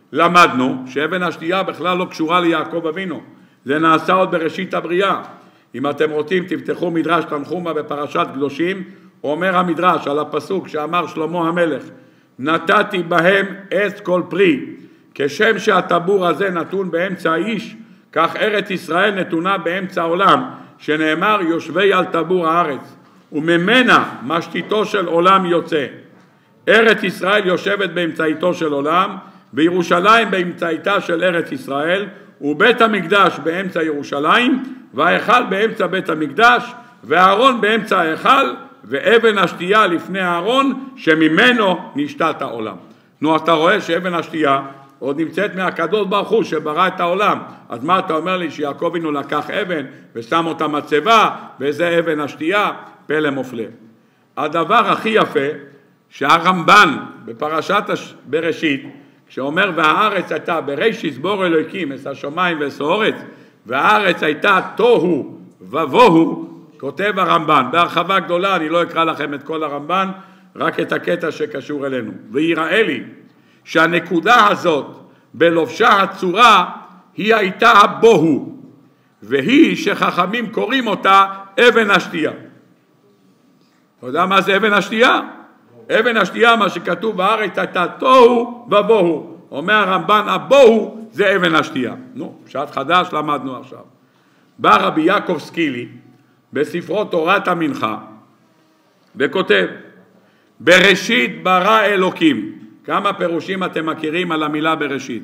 למדנו שאבן השתייה בכלל לא קשורה ליעקב אבינו, זה נעשה עוד בראשית הבריאה. אם אתם רוצים תפתחו מדרש תנחומה בפרשת קדושים, אומר המדרש על הפסוק שאמר שלמה המלך, נתתי בהם עץ כל פרי, כשם שהטבור הזה נתון באמצע האיש, כך ארץ ישראל נתונה באמצע העולם, שנאמר יושבי על טבור הארץ, וממנה משתיתו של עולם יוצא. ארץ ישראל יושבת באמצעיתו של עולם, וירושלים באמצעיתה של ארץ ישראל, ובית המקדש באמצע ירושלים, וההיכל באמצע בית המקדש, והארון באמצע ההיכל, ואבן השתייה לפני הארון, שממנו נשתת העולם. נו, אתה רואה שאבן השתייה עוד נמצאת מהקדוש ברוך הוא שברא את העולם. אז מה אתה אומר לי שיעקב אבינו לקח אבן ושם אותה מצבה, וזה אבן השתייה? פלא מופלא. הדבר הכי יפה שהרמב"ן בפרשת בראשית, שאומר והארץ הייתה בראשית בור אלוהיקים את השמיים ואת הארץ, והארץ הייתה תוהו ובוהו, כותב הרמב"ן בהרחבה גדולה, אני לא אקרא לכם את כל הרמב"ן, רק את הקטע שקשור אלינו. ויראה לי שהנקודה הזאת בלובשה הצורה היא הייתה הבוהו, והיא שחכמים קוראים אותה אבן השתייה. אתה יודע מה זה אבן השתייה? אבן השתייה, מה שכתוב בארץ הייתה תוהו ובוהו. אומר הרמב"ן, הבוהו זה אבן השתייה. נו, שעת חדש למדנו עכשיו. בא רבי יעקב סקילי בספרו תורת המנחה וכותב, בראשית ברא אלוקים. כמה פירושים אתם מכירים על המילה בראשית?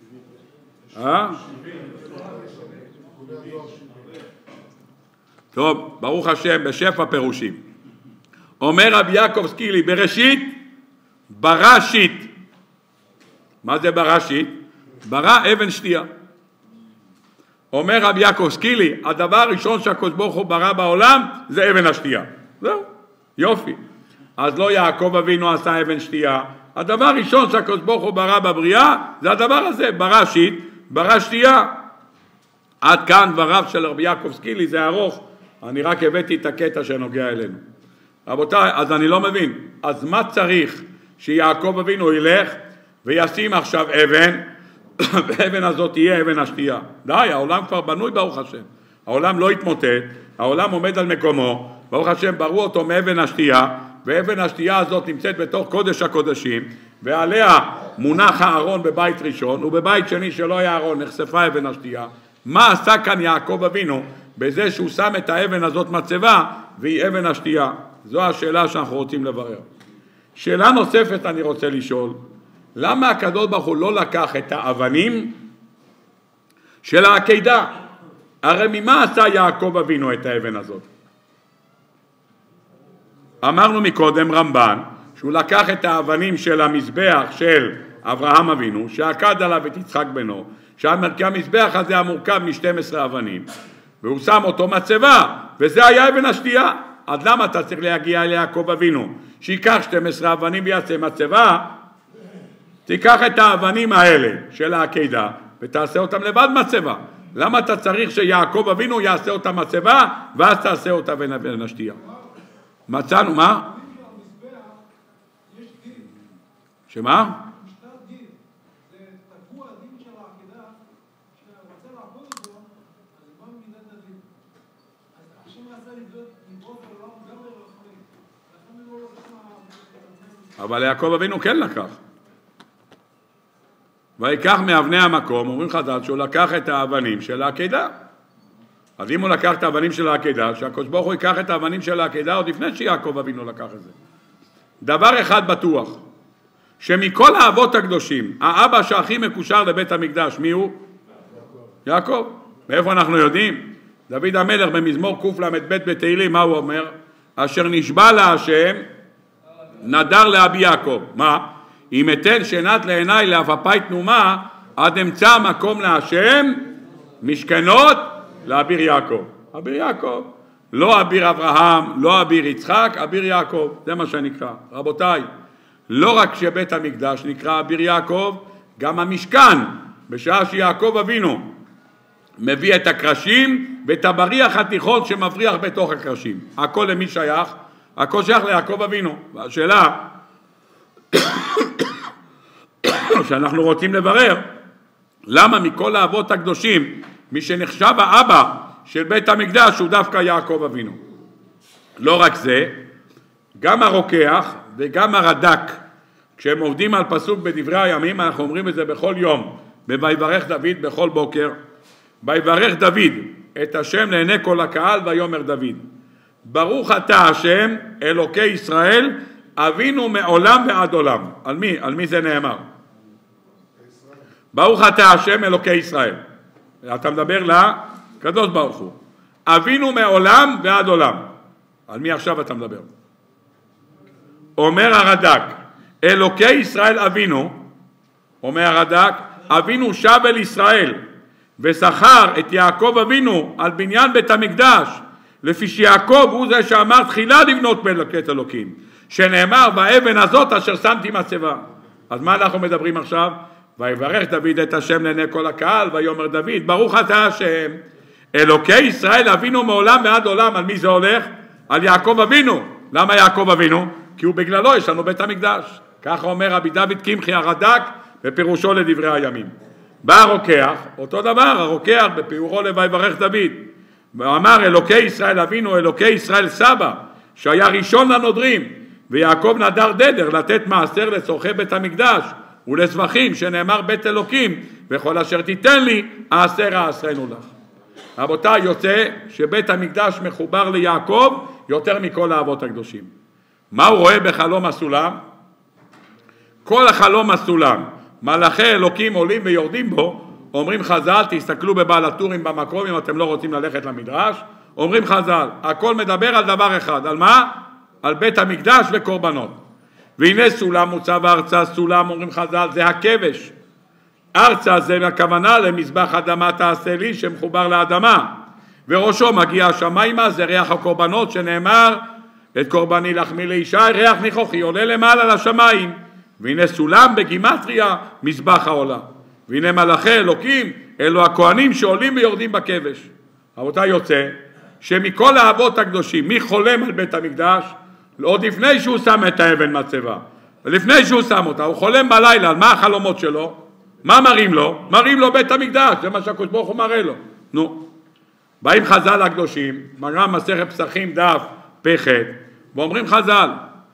טוב, ברוך השם, בשפע פירושים. אומר רבי יעקב סקילי, בראשית ברא שיט. מה זה ברא שיט? ברא אבן שתייה. אומר רבי יעקב סקילי, הדבר הראשון שהקדוש ברוך הוא ברא בעולם זה אבן השתייה. זהו, יופי. אז לא יעקב אבינו עשה אבן שתייה, הדבר הראשון שהקדוש ברוך הוא ברא בבריאה זה הדבר הזה, ברא שיט, ברא שתייה. עד כאן דבריו של רבי יעקב סקילי, זה ארוך, אני רק הבאתי את הקטע שנוגע אלינו. רבותיי, אז אני לא מבין, אז מה צריך שיעקב אבינו ילך וישים עכשיו אבן, והאבן הזאת תהיה אבן השתייה? די, העולם כבר בנוי ברוך השם, העולם לא יתמוטט, העולם עומד על מקומו, ברוך השם ברו אותו מאבן השתייה, ואבן השתייה הזאת נמצאת בתוך קודש הקודשים, ועליה מונח הארון בבית ראשון, ובבית שני שלא היה ארון נחשפה אבן השתייה. מה עשה כאן יעקב אבינו בזה שהוא שם את האבן הזאת מצבה והיא אבן השתייה? זו השאלה שאנחנו רוצים לברר. שאלה נוספת אני רוצה לשאול, למה הקדוש ברוך הוא לא לקח את האבנים של העקדה? הרי ממה עשה יעקב אבינו את האבן הזאת? אמרנו מקודם רמב"ן שהוא לקח את האבנים של המזבח של אברהם אבינו, שעקד עליו את יצחק בנו, שהמזבח הזה המורכב מ-12 אבנים, והוא שם אותו מצבה, וזה היה אבן השתייה. אז למה אתה צריך להגיע ליעקב אבינו שיקח 12 אבנים ויעשה מצבה? תיקח את האבנים האלה של העקדה ותעשה אותם לבד מצבה. למה אתה צריך שיעקב אבינו יעשה אותה מצבה ואז תעשה אותה אבן השתייה? מצאנו, מה? שמה? אבל יעקב אבינו כן לקח. ויקח מאבני המקום, אומרים חז"ל שהוא לקח את האבנים של העקדה. אז אם הוא לקח את האבנים של העקדה, שהקדוש ברוך הוא ייקח את האבנים של העקדה עוד לפני שיעקב אבינו לקח את זה. דבר אחד בטוח, שמכל האבות הקדושים, האבא שהכי מקושר לבית המקדש, מי הוא? יעקב. מאיפה אנחנו יודעים? דוד המלך במזמור קל"ב בתהילים, מה הוא אומר? אשר נשבע להשם נדר לאבי יעקב. מה? אם אתן שנת לעיניי לאפפי תנומה, עד אמצא מקום להשם משכנות לאביר יעקב. אביר יעקב. לא אביר אברהם, לא אביר יצחק, אביר יעקב. זה מה שנקרא. רבותיי, לא רק שבית המקדש נקרא אביר יעקב, גם המשכן, בשעה שיעקב אבינו מביא את הקרשים ואת הבריח התיכון שמבריח בתוך הקרשים. הכל למי שייך? הכל שייך ליעקב אבינו. והשאלה, שאנחנו רוצים לברר, למה מכל האבות הקדושים, מי שנחשב האבא של בית המקדש הוא דווקא יעקב אבינו. לא רק זה, גם הרוקח וגם הרד"ק, כשהם עובדים על פסוק בדברי הימים, אנחנו אומרים את זה בכל יום, ויברך דוד בכל בוקר, ויברך דוד את השם לעיני כל הקהל, ויאמר דוד, ברוך אתה השם אלוקי ישראל, אבינו מעולם ועד עולם. על מי זה נאמר? ברוך אתה השם אלוקי ישראל. אתה מדבר לקדוש ברוך הוא. אבינו מעולם ועד עולם. על מי עכשיו אתה מדבר? אומר הרד"ק, אלוקי ישראל אבינו, אומר הרד"ק, אבינו שב אל ישראל, ושכר את יעקב אבינו על בניין בית המקדש, לפי שיעקב הוא זה שאמר תחילה לבנות בית אלוקים, שנאמר באבן הזאת אשר שמתי מצבה. אז מה אנחנו מדברים עכשיו? ויברך דוד את השם לעיני כל הקהל, ויאמר דוד, ברוך אתה השם, אלוקי ישראל אבינו מעולם ועד עולם. על מי זה הולך? על יעקב אבינו. למה יעקב אבינו? כי הוא בגללו יש לנו בית המקדש. ככה אומר רבי דוד קמחי הרד"ק בפירושו לדברי הימים. בא הרוקח, אותו דבר, הרוקח בפיורו לויברך דוד, ואמר אלוקי ישראל אבינו, אלוקי ישראל סבא, שהיה ראשון לנודרים, ויעקב נדר דדר לתת מעשר לצורכי בית המקדש ולסבכים, שנאמר בית אלוקים, וכל אשר תיתן לי אעשרנו לך. רבותיי, יוצא שבית המקדש מחובר ליעקב יותר מכל האבות הקדושים. מה הוא רואה בחלום הסולם? כל החלום הסולם, מלאכי אלוקים עולים ויורדים בו. אומרים חז"ל, תסתכלו בבעל הטורים במקום אם אתם לא רוצים ללכת למדרש, אומרים חז"ל, הכל מדבר על דבר אחד. על מה? על בית המקדש וקורבנות. והנה סולם מוצב ארצה. סולם, אומרים חז"ל, זה הכבש. ארצה זה הכוונה למזבח אדמה תעשה לי, שמחובר לאדמה, וראשו מגיע השמיימה, זה ריח הקורבנות, שנאמר את קורבני לחמי לישי, ריח ניחוחי עולה למעלה לשמיים. והנה סולם בגימטריה מזבח העולה. והנה מלאכי אלוקים, אלו הכהנים שעולים ויורדים בכבש. רבותיי, יוצא שמכל האבות הקדושים, מי חולם על בית המקדש? עוד לפני שהוא שם את האבן מצבה, לפני שהוא שם אותה, הוא חולם בלילה. על מה החלומות שלו? מה מראים לו? מראים לו בית המקדש, זה מה שהקדוש ברוך הוא מראה לו. נו, באים חז"ל הקדושים, מראה מסכת פסחים דף פ"ח, ואומרים חז"ל,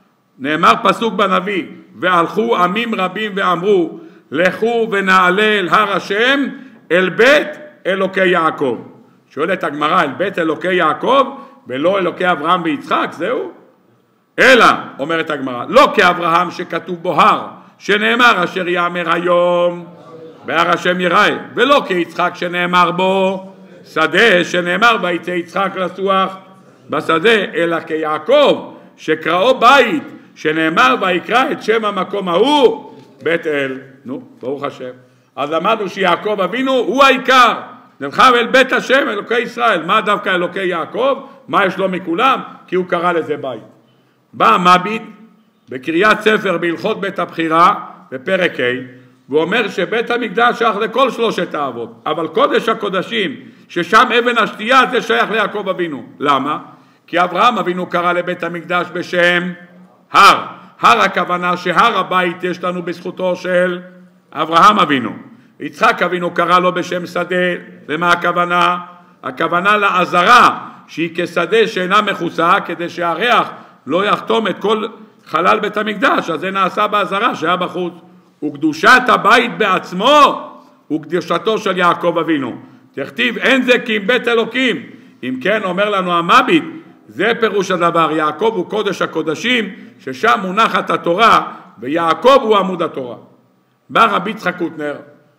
נאמר פסוק בנביא, והלכו עמים רבים ואמרו, לכו ונעלה אל הר השם, אל בית אלוקי יעקב. שואלת הגמרא, אל בית אלוקי יעקב ולא אלוקי אברהם ויצחק, זהו? אלא, אומרת הגמרא, לא כאברהם שכתוב בו הר, שנאמר אשר יאמר היום בהר השם יראה, ולא כיצחק שנאמר בו שדה, שנאמר ויצא יצחק לסוח בשדה, אלא כיעקב שקראו בית, שנאמר ויקרא את שם המקום ההוא בית אל. נו, ברוך השם. אז למדנו שיעקב אבינו הוא העיקר, נלחם אל בית השם אלוקי ישראל. מה דווקא אלוקי יעקב? מה יש לו מכולם? כי הוא קרא לזה בית. בא המביט בקריאת ספר בהלכות בית הבחירה בפרק ה', והוא אומר שבית המקדש שייך לכל שלושת האבות, אבל קודש הקודשים ששם אבן השתייה זה שייך ליעקב אבינו. למה? כי אברהם אבינו קרא לבית המקדש בשם הר. הר הכוונה שהר הבית יש לנו בזכותו של אברהם אבינו. יצחק אבינו קרא לו בשם שדה. למה הכוונה? הכוונה לעזרה שהיא כשדה שאינה מכוסה, כדי שהריח לא יחתום את כל חלל בית המקדש, אז זה נעשה בעזרה שהיה בחוץ. וקדושת הבית בעצמו הוא קדושתו של יעקב אבינו. תכתיב אין זה כי אם בית אלוקים. אם כן, אומר לנו המביט, זה פירוש הדבר. יעקב הוא קודש הקודשים, ששם מונחת התורה, ויעקב הוא עמוד התורה. בא רבי יצחק קוטנר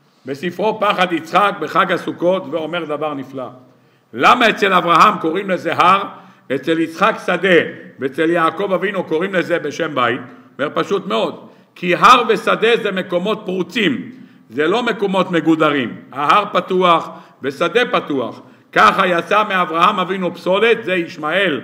בספרו פחד יצחק בחג הסוכות ואומר דבר נפלא. למה אצל אברהם קוראים לזה הר, אצל יצחק שדה, ואצל יעקב אבינו קוראים לזה בשם בית? אומר פשוט מאוד, כי הר ושדה זה מקומות פרוצים, זה לא מקומות מגודרים. ההר פתוח ושדה פתוח. ככה יצא מאברהם אבינו פסולת, זה ישמעאל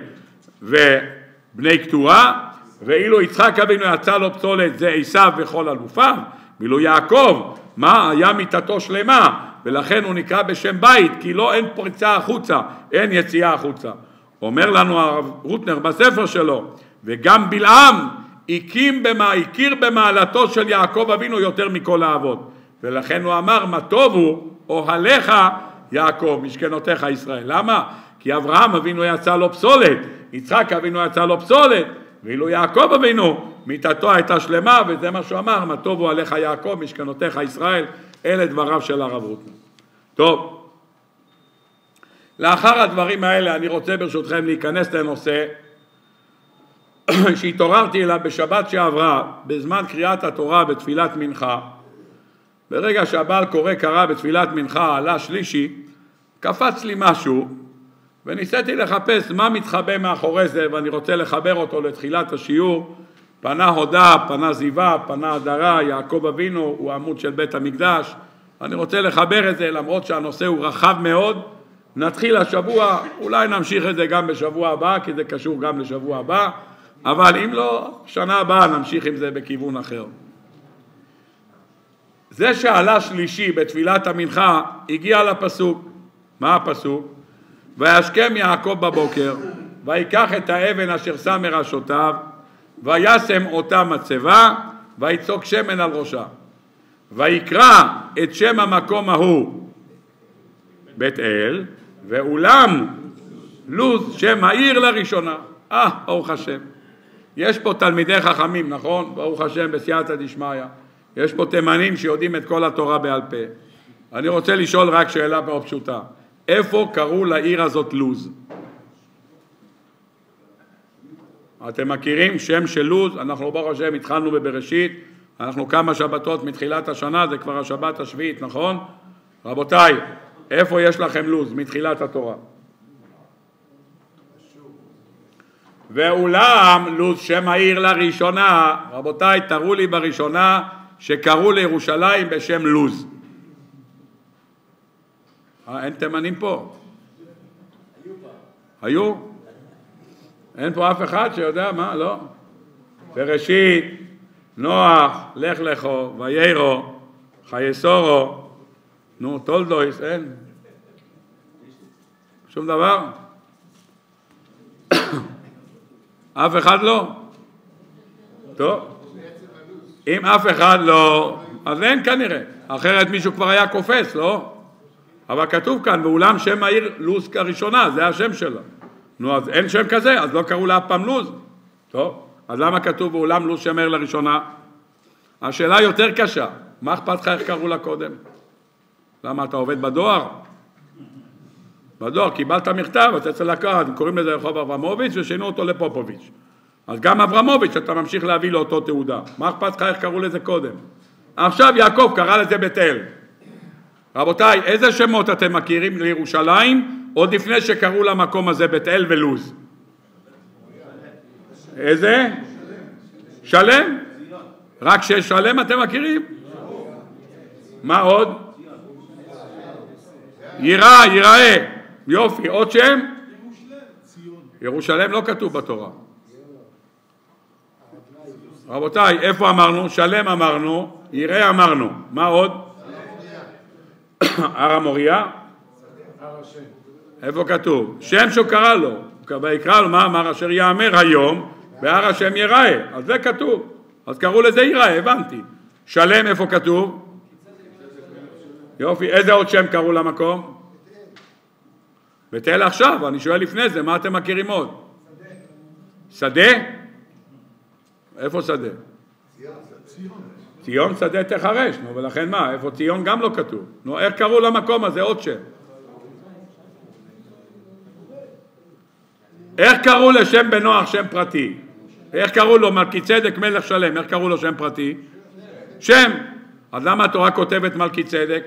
ובני קטורה, ואילו יצחק אבינו יצא לו פסולת, זה עשיו וכל אלופיו. ואילו יעקב, מה? היה מיתתו שלמה, ולכן הוא נקרא בשם בית, כי לא אין פריצה החוצה, אין יציאה החוצה. אומר לנו הרב רוטנר בספר שלו, וגם בלעם הכיר במעלתו של יעקב אבינו יותר מכל האבות, ולכן הוא אמר מה טובו אוהליך יעקב משכנותיך ישראל. למה? כי אברהם אבינו יצא לו פסולת, יצחק אבינו יצא לו פסולת, ואילו יעקב אבינו מיתתו הייתה שלמה, וזה מה שהוא אמר, מה טובו עליך יעקב משכנותיך ישראל. אלה דבריו של הרב רוטמן. טוב, לאחר הדברים האלה אני רוצה ברשותכם להיכנס לנושא שהתעוררתי אליו בשבת שעברה בזמן קריאת התורה בתפילת מנחה. ברגע שהבעל קרא בתפילת מנחה עלה שלישי, קפץ לי משהו וניסיתי לחפש מה מתחבא מאחורי זה, ואני רוצה לחבר אותו לתחילת השיעור. פנה הודה, פנה זיווה, פנה הדרה, יעקב אבינו הוא עמוד של בית המקדש. אני רוצה לחבר את זה, למרות שהנושא הוא רחב מאוד. נתחיל השבוע, אולי נמשיך את זה גם בשבוע הבא, כי זה קשור גם לשבוע הבא, אבל אם לא, שנה הבאה נמשיך עם זה בכיוון אחר. זה שעלה שלישי בתפילת המנחה הגיע לפסוק. מה הפסוק? וישכם יעקב בבוקר, ויקח את האבן אשר שם מראשותיו, וישם אותה מצבה, ויצוק שמן על ראשה. ויקרא את שם המקום ההוא בית אל, ואולם לוז שם העיר לראשונה. ברוך השם. יש פה תלמידי חכמים, נכון? ברוך השם בסייעתא דשמיא. יש פה תימנים שיודעים את כל התורה בעל פה. אני רוצה לשאול רק שאלה מאוד פשוטה. איפה קראו לעיר הזאת לוז? אתם מכירים שם של לוז? אנחנו ברוך השם התחלנו בבראשית, אנחנו כמה שבתות מתחילת השנה, זה כבר השבת השביעית, נכון? רבותיי, איפה יש לכם לוז מתחילת התורה? ואולם לוז שם העיר לראשונה. רבותיי, תראו לי בראשונה שקראו לירושלים בשם לוז. אין תימנים פה? היו? אין פה אף אחד שיודע מה? לא. בראשית, נוח, לך לכו, ויירו, חייסורו, נו, תולדויס, אין. שום דבר? אף אחד לא? טוב. אם אף אחד לא, אז אין כנראה. אחרת מישהו כבר היה קופץ, לא? אבל כתוב כאן, ואולם שם העיר לוז כראשונה, זה השם שלה. נו, אז אין שם כזה, אז לא קראו לה אף פעם לוז. טוב, אז למה כתוב ואולם לוז שם העיר לראשונה? השאלה יותר קשה. מה אכפת לך איך קראו לה קודם? למה אתה עובד בדואר? בדואר, קיבלת מכתב, אתה צריך לקחת, קוראים לזה רחוב אברמוביץ' ושינו אותו לפופוביץ'. אז גם אברמוביץ' אתה ממשיך להביא לו אותו תעודה. מה אכפת לך איך קראו לזה קודם? עכשיו יעקב קרא לזה בית אל. רבותיי, איזה שמות אתם מכירים לירושלים עוד לפני שקראו למקום הזה בית אל ולוז? איזה? שלם? רק ששלם אתם מכירים? מה עוד? ייראה. יופי, עוד שם? ירושלים לא כתוב בתורה. רבותיי, איפה אמרנו? שלם אמרנו, ייראה אמרנו. מה עוד? הר המוריה? איפה כתוב? שם שהוא קרא לו. ויקרא לו, מה אמר? אשר יאמר היום, בהר השם ייראה. אז זה כתוב. אז קראו לזה ייראה, הבנתי. שלם איפה כתוב? יופי, איזה עוד שם קראו למקום? בית אל עכשיו, אני שואל לפני זה, מה אתם מכירים עוד? שדה? איפה שדה? ציון שדה תחרש, נו, ולכן מה? איפה ציון גם לא כתוב. נו, איך קראו למקום הזה עוד שם? איך קראו לשם בנוח שם פרטי? איך קראו לו מלכי צדק מלך שלם? איך קראו לו שם פרטי? שם. אז למה התורה כותבת מלכי צדק?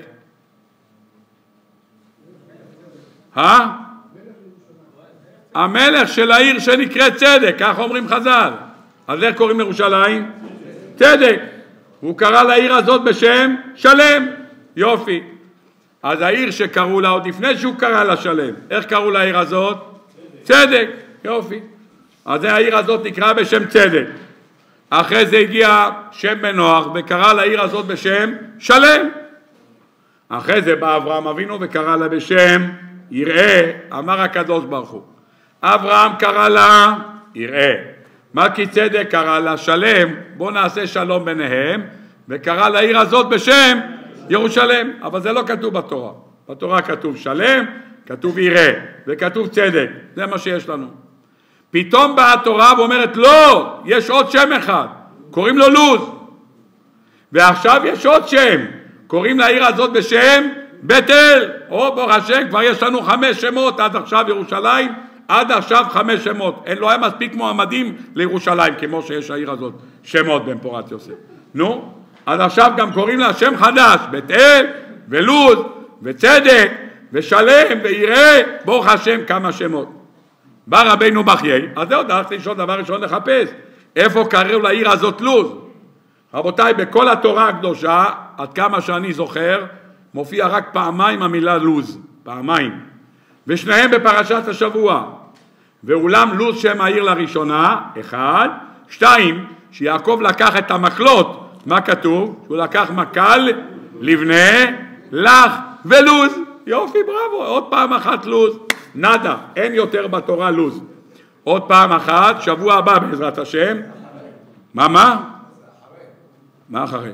המלך של העיר שנקראת צדק, כך אומרים חז"ל. אז איך קוראים לירושלים? צדק. הוא קרא לעיר הזאת בשם שלם. יופי. אז העיר שקראו לה עוד לפני שהוא קרא לה שלם, איך קראו לעיר הזאת? צדק. יופי. אז העיר הזאת נקרא בשם צדק. אחרי זה הגיע שם בנוח וקרא לעיר הזאת בשם שלם. אחרי זה בא אברהם אבינו וקרא לה בשם יראה. אמר הקדוש ברוך הוא, אברהם קרא לה יראה, מלכי צדק קרא לשלם, בוא נעשה שלום ביניהם, וקרא לעיר הזאת בשם ירושלם, אבל זה לא כתוב בתורה. בתורה כתוב שלם, כתוב יראה, וכתוב צדק, זה מה שיש לנו. פתאום באה התורה ואומרת, לא, יש עוד שם אחד, קוראים לו לוז. ועכשיו יש עוד שם, קוראים לעיר הזאת בשם בית אל. או ברוך השם, כבר יש לנו 5 שמות, עד עכשיו ירושלים, עד עכשיו 5 שמות. לא היה מספיק מועמדים לירושלים, כמו שיש העיר הזאת, שמות בן פורת יוסף. נו, אז עכשיו גם קוראים לה שם חדש, בית אל ולוז וצדק ושלם ויראה, ברוך השם כמה שמות. בא רבינו בחיי, אז זהו, הלכתי לשאול דבר ראשון לחפש, איפה קראו לעיר הזאת לוז? רבותיי, בכל התורה הקדושה, עד כמה שאני זוכר, מופיע רק פעמיים המילה לוז, פעמיים, ושניהם בפרשת השבוע. ואולם לוז שם העיר לראשונה, 1, 2, שיעקב לקח את המקלות, מה כתוב? שהוא לקח מקל, לבנה, לך ולוז. יופי, בראבו, עוד פעם אחת לוז, נדה, אין יותר בתורה לוז. עוד פעם אחת, שבוע הבא בעזרת השם. מה? מה אחרי?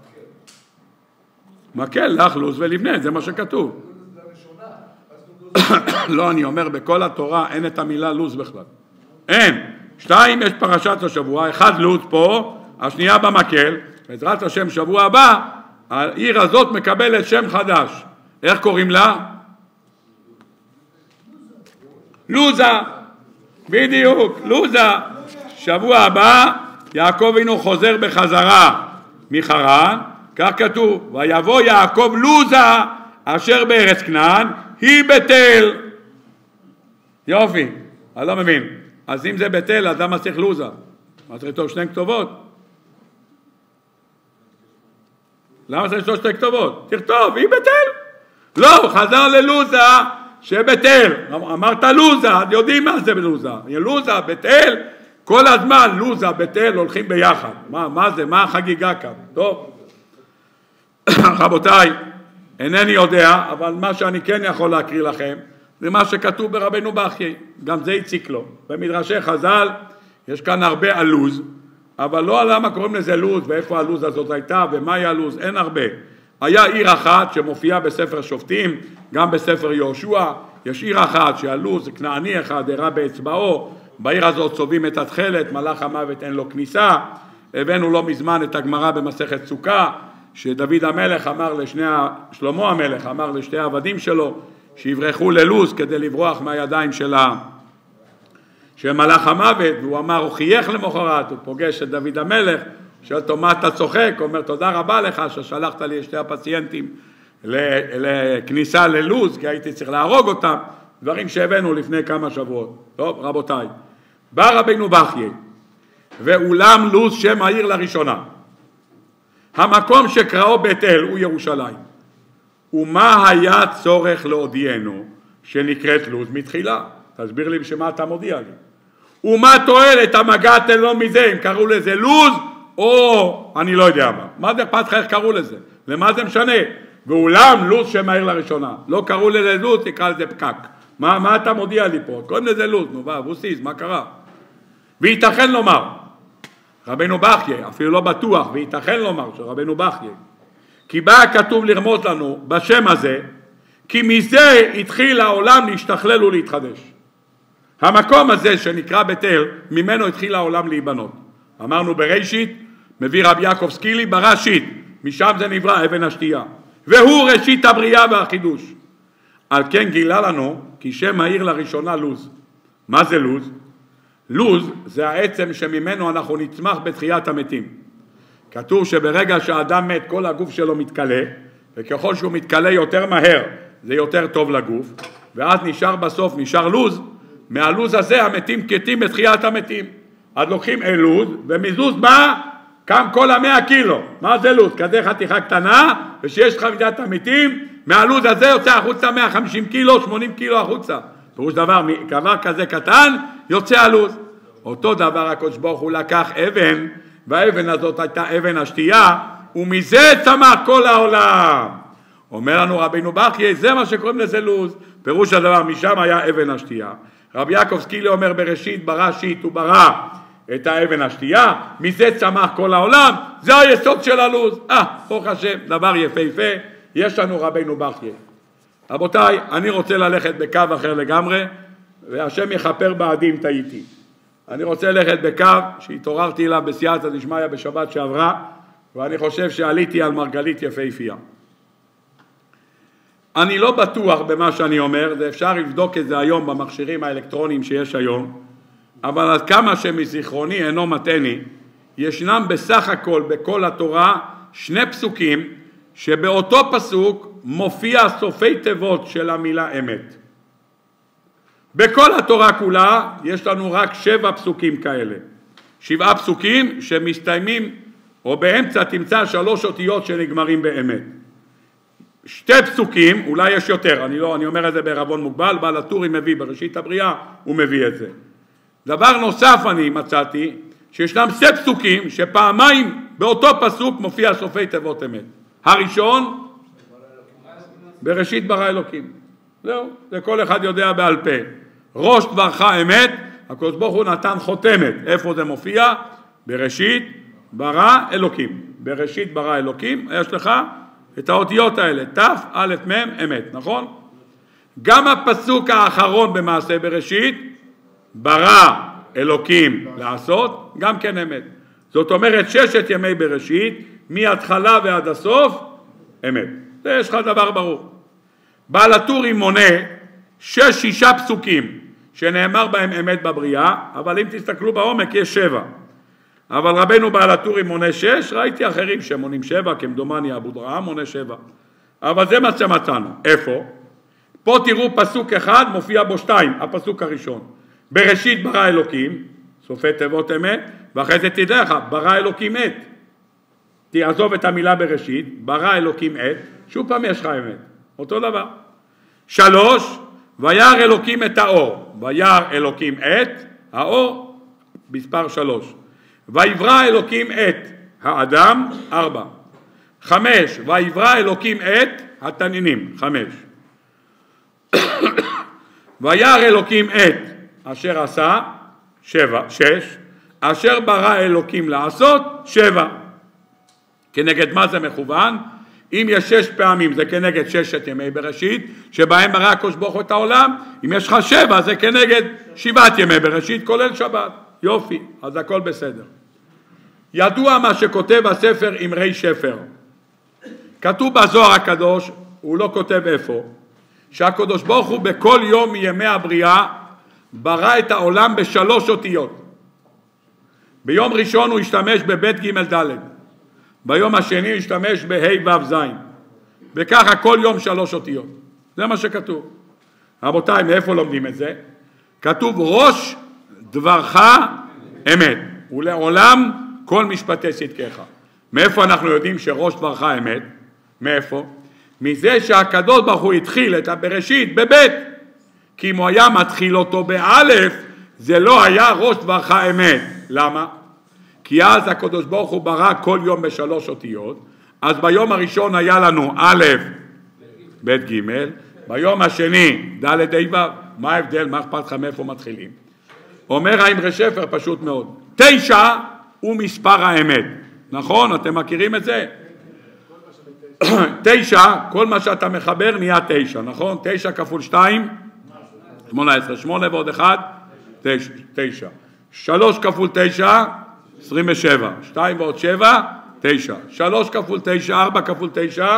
מקל, לך, לוז ולבנה, זה מה שכתוב. לא, אני אומר, בכל התורה אין את המילה לוז בכלל. אין. 2 יש פרשת השבוע, 1 לוז פה, השנייה במקל. בעזרת השם שבוע הבא, העיר הזאת מקבלת שם חדש. איך קוראים לה? לוזה. בדיוק, לוזה. שבוע הבא, יעקב אבינו חוזר בחזרה מחרן, כך כתוב, ויבוא יעקב לוזה אשר בארץ כנען, היא בית אל. יופי, אני לא מבין. אז אם זה בית אל, אז למה צריך לוזה? מה צריך לכתוב 2 כתובות? למה צריך לכתוב 2 כתובות? תכתוב, היא בית אל. לא, חזר ללוזה שבית אל. אמרת לוזה, יודעים מה זה לוזה. לוזה, בית אל, כל הזמן לוזה, בית אל הולכים ביחד. מה זה? מה החגיגה כאן? טוב. רבותיי, אינני יודע, אבל מה שאני כן יכול להקריא לכם, זה מה שכתוב ברבנו בחיי. גם זה הציק לו. במדרשי חז"ל יש כאן הרבה על לוז, אבל לא על למה קוראים לזה לוז, ואיפה הלוז הזאת הייתה, ומה היה לוז, אין הרבה. היה עיר אחת שמופיעה בספר שופטים, גם בספר יהושע, יש עיר אחת שהלוז, כנעני אחד, הראה באצבעו, בעיר הזאת צובעים את התכלת, מלאך המוות אין לו כניסה. הבאנו לא מזמן את הגמרא במסכת סוכה, שדוד המלך אמר שלמה המלך אמר לשתי העבדים שלו, שיברחו ללוז כדי לברוח מהידיים של מלאך המוות, והוא אמר, הוא חייך למחרת, הוא פוגש את דוד המלך, שואל אותו מה אתה צוחק, הוא אומר תודה רבה לך ששלחת לי 2 הפציינטים לכניסה ללוז, כי הייתי צריך להרוג אותם, דברים שהבאנו לפני כמה שבועות. טוב, רבותיי, בא רבינו בחיי, ואולם לוז שם העיר לראשונה. המקום שקראו בית אל הוא ירושלים. ומה היה צורך להודיענו שנקראת לוז מתחילה? תסביר לי בשמה אתה מודיע לי. ומה תועלת המגעת אלו מזה, אם קראו לזה לוז או אני לא יודע מה זה אכפת לך איך קראו לזה? למה זה משנה? ואולם לוז שם העיר לראשונה. לא קראו לזה לוז, תקרא לזה פקק. מה אתה מודיע לי פה? קוראים לזה לוז, נו בוסיס, מה קרה? וייתכן לומר, רבנו בחיי, אפילו לא בטוח, וייתכן לומר שרבנו בחיי, כי בא כתוב לרמוז לנו בשם הזה, כי מזה התחיל העולם להשתכלל ולהתחדש. המקום הזה שנקרא בית אל, ממנו התחיל העולם להיבנות. אמרנו בראשית, מביא רבי יעקב סקילי בראשית, משם זה נברא אבן השתייה. והוא ראשית הבריאה והחידוש. על כן גילה לנו, כי שם העיר לראשונה לוז. מה זה לוז? לוז זה העצם שממנו אנחנו נצמח בתחיית המתים. כתוב שברגע שהאדם מת כל הגוף שלו מתקלה, וככל שהוא מתקלה יותר מהר זה יותר טוב לגוף, ואז נשאר בסוף, נשאר לוז, מהלוז הזה המתים קטים בתחיית המתים. אז לוקחים לוז, ומזוז מה? קם כל 100 קילו. מה זה לוז? כזה חתיכה קטנה, ושיש לך מידת המתים, מהלוז הזה יוצא החוצה 150 קילו, 80 קילו החוצה. פירוש דבר כזה קטן, יוצא הלוז. אותו דבר הקדוש ברוך הוא לקח אבן, והאבן הזאת הייתה אבן השתייה, ומזה צמח כל העולם. אומר לנו רבינו בחיי, זה מה שקוראים לזה לוז. פירוש הדבר, משם היה אבן השתייה. רבי יעקב סקילי אומר בראשית, בראשית הוא ברא את האבן השתייה, מזה צמח כל העולם, זה היסוד של הלוז. ברוך השם, דבר יפהפה, יש לנו רבינו בחייה. רבותיי, אני רוצה ללכת בקו אחר לגמרי, והשם יכפר בעדי אם טעיתי. אני רוצה ללכת בקו שהתעוררתי אליו בסייעתא דשמיא בשבת שעברה, ואני חושב שעליתי על מרגלית יפהפייה. אני לא בטוח במה שאני אומר, זה אפשר לבדוק את זה היום במכשירים האלקטרוניים שיש היום, אבל עד כמה שמזיכרוני אינו מתני, ישנם בסך הכל בכל התורה שני פסוקים, שבאותו פסוק מופיע סופי תיבות של המילה אמת. בכל התורה כולה יש לנו רק 7 פסוקים כאלה. 7 פסוקים שמסתיימים, או באמצע תמצא 3 אותיות שנגמרים באמת. 2 פסוקים, אולי יש יותר, אני אומר את זה בערבון מוגבל, בעל הטורי מביא בראשית הבריאה, הוא מביא את זה. דבר נוסף אני מצאתי, שישנם 2 פסוקים שפעמיים באותו פסוק מופיע סופי תיבות אמת. הראשון, בראשית ברא אלוקים. זהו, זה כל אחד יודע בעל פה. ראש דברך אמת, הקדוש ברוך הוא נתן חותמת. איפה זה מופיע? בראשית ברא אלוקים. בראשית ברא אלוקים, יש לך את האותיות האלה, ת' א' מ' אמת, נכון? גם הפסוק האחרון במעשה בראשית, ברא אלוקים לעשות, גם כן אמת. זאת אומרת 6 ימי בראשית, מההתחלה ועד הסוף, אמת. זה יש לך דבר ברור. בעל הטורי מונה 6 פסוקים שנאמר בהם אמת בבריאה, אבל אם תסתכלו בעומק יש 7. אבל רבנו בעל הטורי מונה 6, ראיתי אחרים שמונים 7, כמדומני אבו דרעם מונה 7. אבל זה מה שמצאנו. איפה? פה תראו פסוק אחד, מופיע בו 2, הפסוק הראשון. בראשית ברא אלוקים, סופי תיבות אמת, ואחרי זה תדע לך, ברא אלוקים עת. תעזוב את המילה בראשית, ברא אלוקים עת, שוב פעם יש לך אמת. אותו דבר. 3, וירא אלוקים את האור. וירא אלוקים את האור, מספר 3. ויברא אלוקים את האדם, 4. 5, ויברא אלוקים את התנינים, 5. וירא אלוקים את אשר עשה, 7, 6. אשר ברא אלוקים לעשות, 7. כנגד מה זה מכוון? אם יש 6 פעמים זה כנגד 6 ימי בראשית, שבהם ברא הקדוש ברוך הוא את העולם. אם יש לך 7 זה כנגד 7 ימי בראשית, כולל שבת. יופי, אז הכל בסדר. ידוע מה שכותב הספר אמרי שפר. כתוב בזוהר הקדוש, הוא לא כותב איפה, שהקדוש ברוך הוא בכל יום מימי הבריאה ברא את העולם ב3 אותיות. ביום ראשון הוא השתמש בבית ג' ד', ביום השני הוא השתמש בה' ו' ז', וככה כל יום 3 אותיות. זה מה שכתוב. רבותיי, מאיפה לומדים את זה? כתוב ראש דברך אמת, ולעולם כל משפטי צדקך. מאיפה אנחנו יודעים שראש דברך אמת? מאיפה? מזה שהקדוש ברוך הוא התחיל את הבראשית בבית, כי אם הוא היה מתחיל אותו באלף, זה לא היה ראש דברך אמת. למה? כי אז הקדוש ברוך הוא ברא כל יום ב3 אותיות, אז ביום הראשון היה לנו א' ב' ג', ביום השני ד' ה' ו'. מה ההבדל? מה אכפת לך מאיפה מתחילים? אומר האמרי שפר פשוט מאוד, 9 הוא מספר האמת, נכון? אתם מכירים את זה? 9, כל מה שאתה מחבר נהיה 9, נכון? 9 כפול 2, 18, 8 ועוד 1, 9. 3 כפול 9, 27, 2 ועוד 7, 9. 3 כפול 9, 4 כפול 9,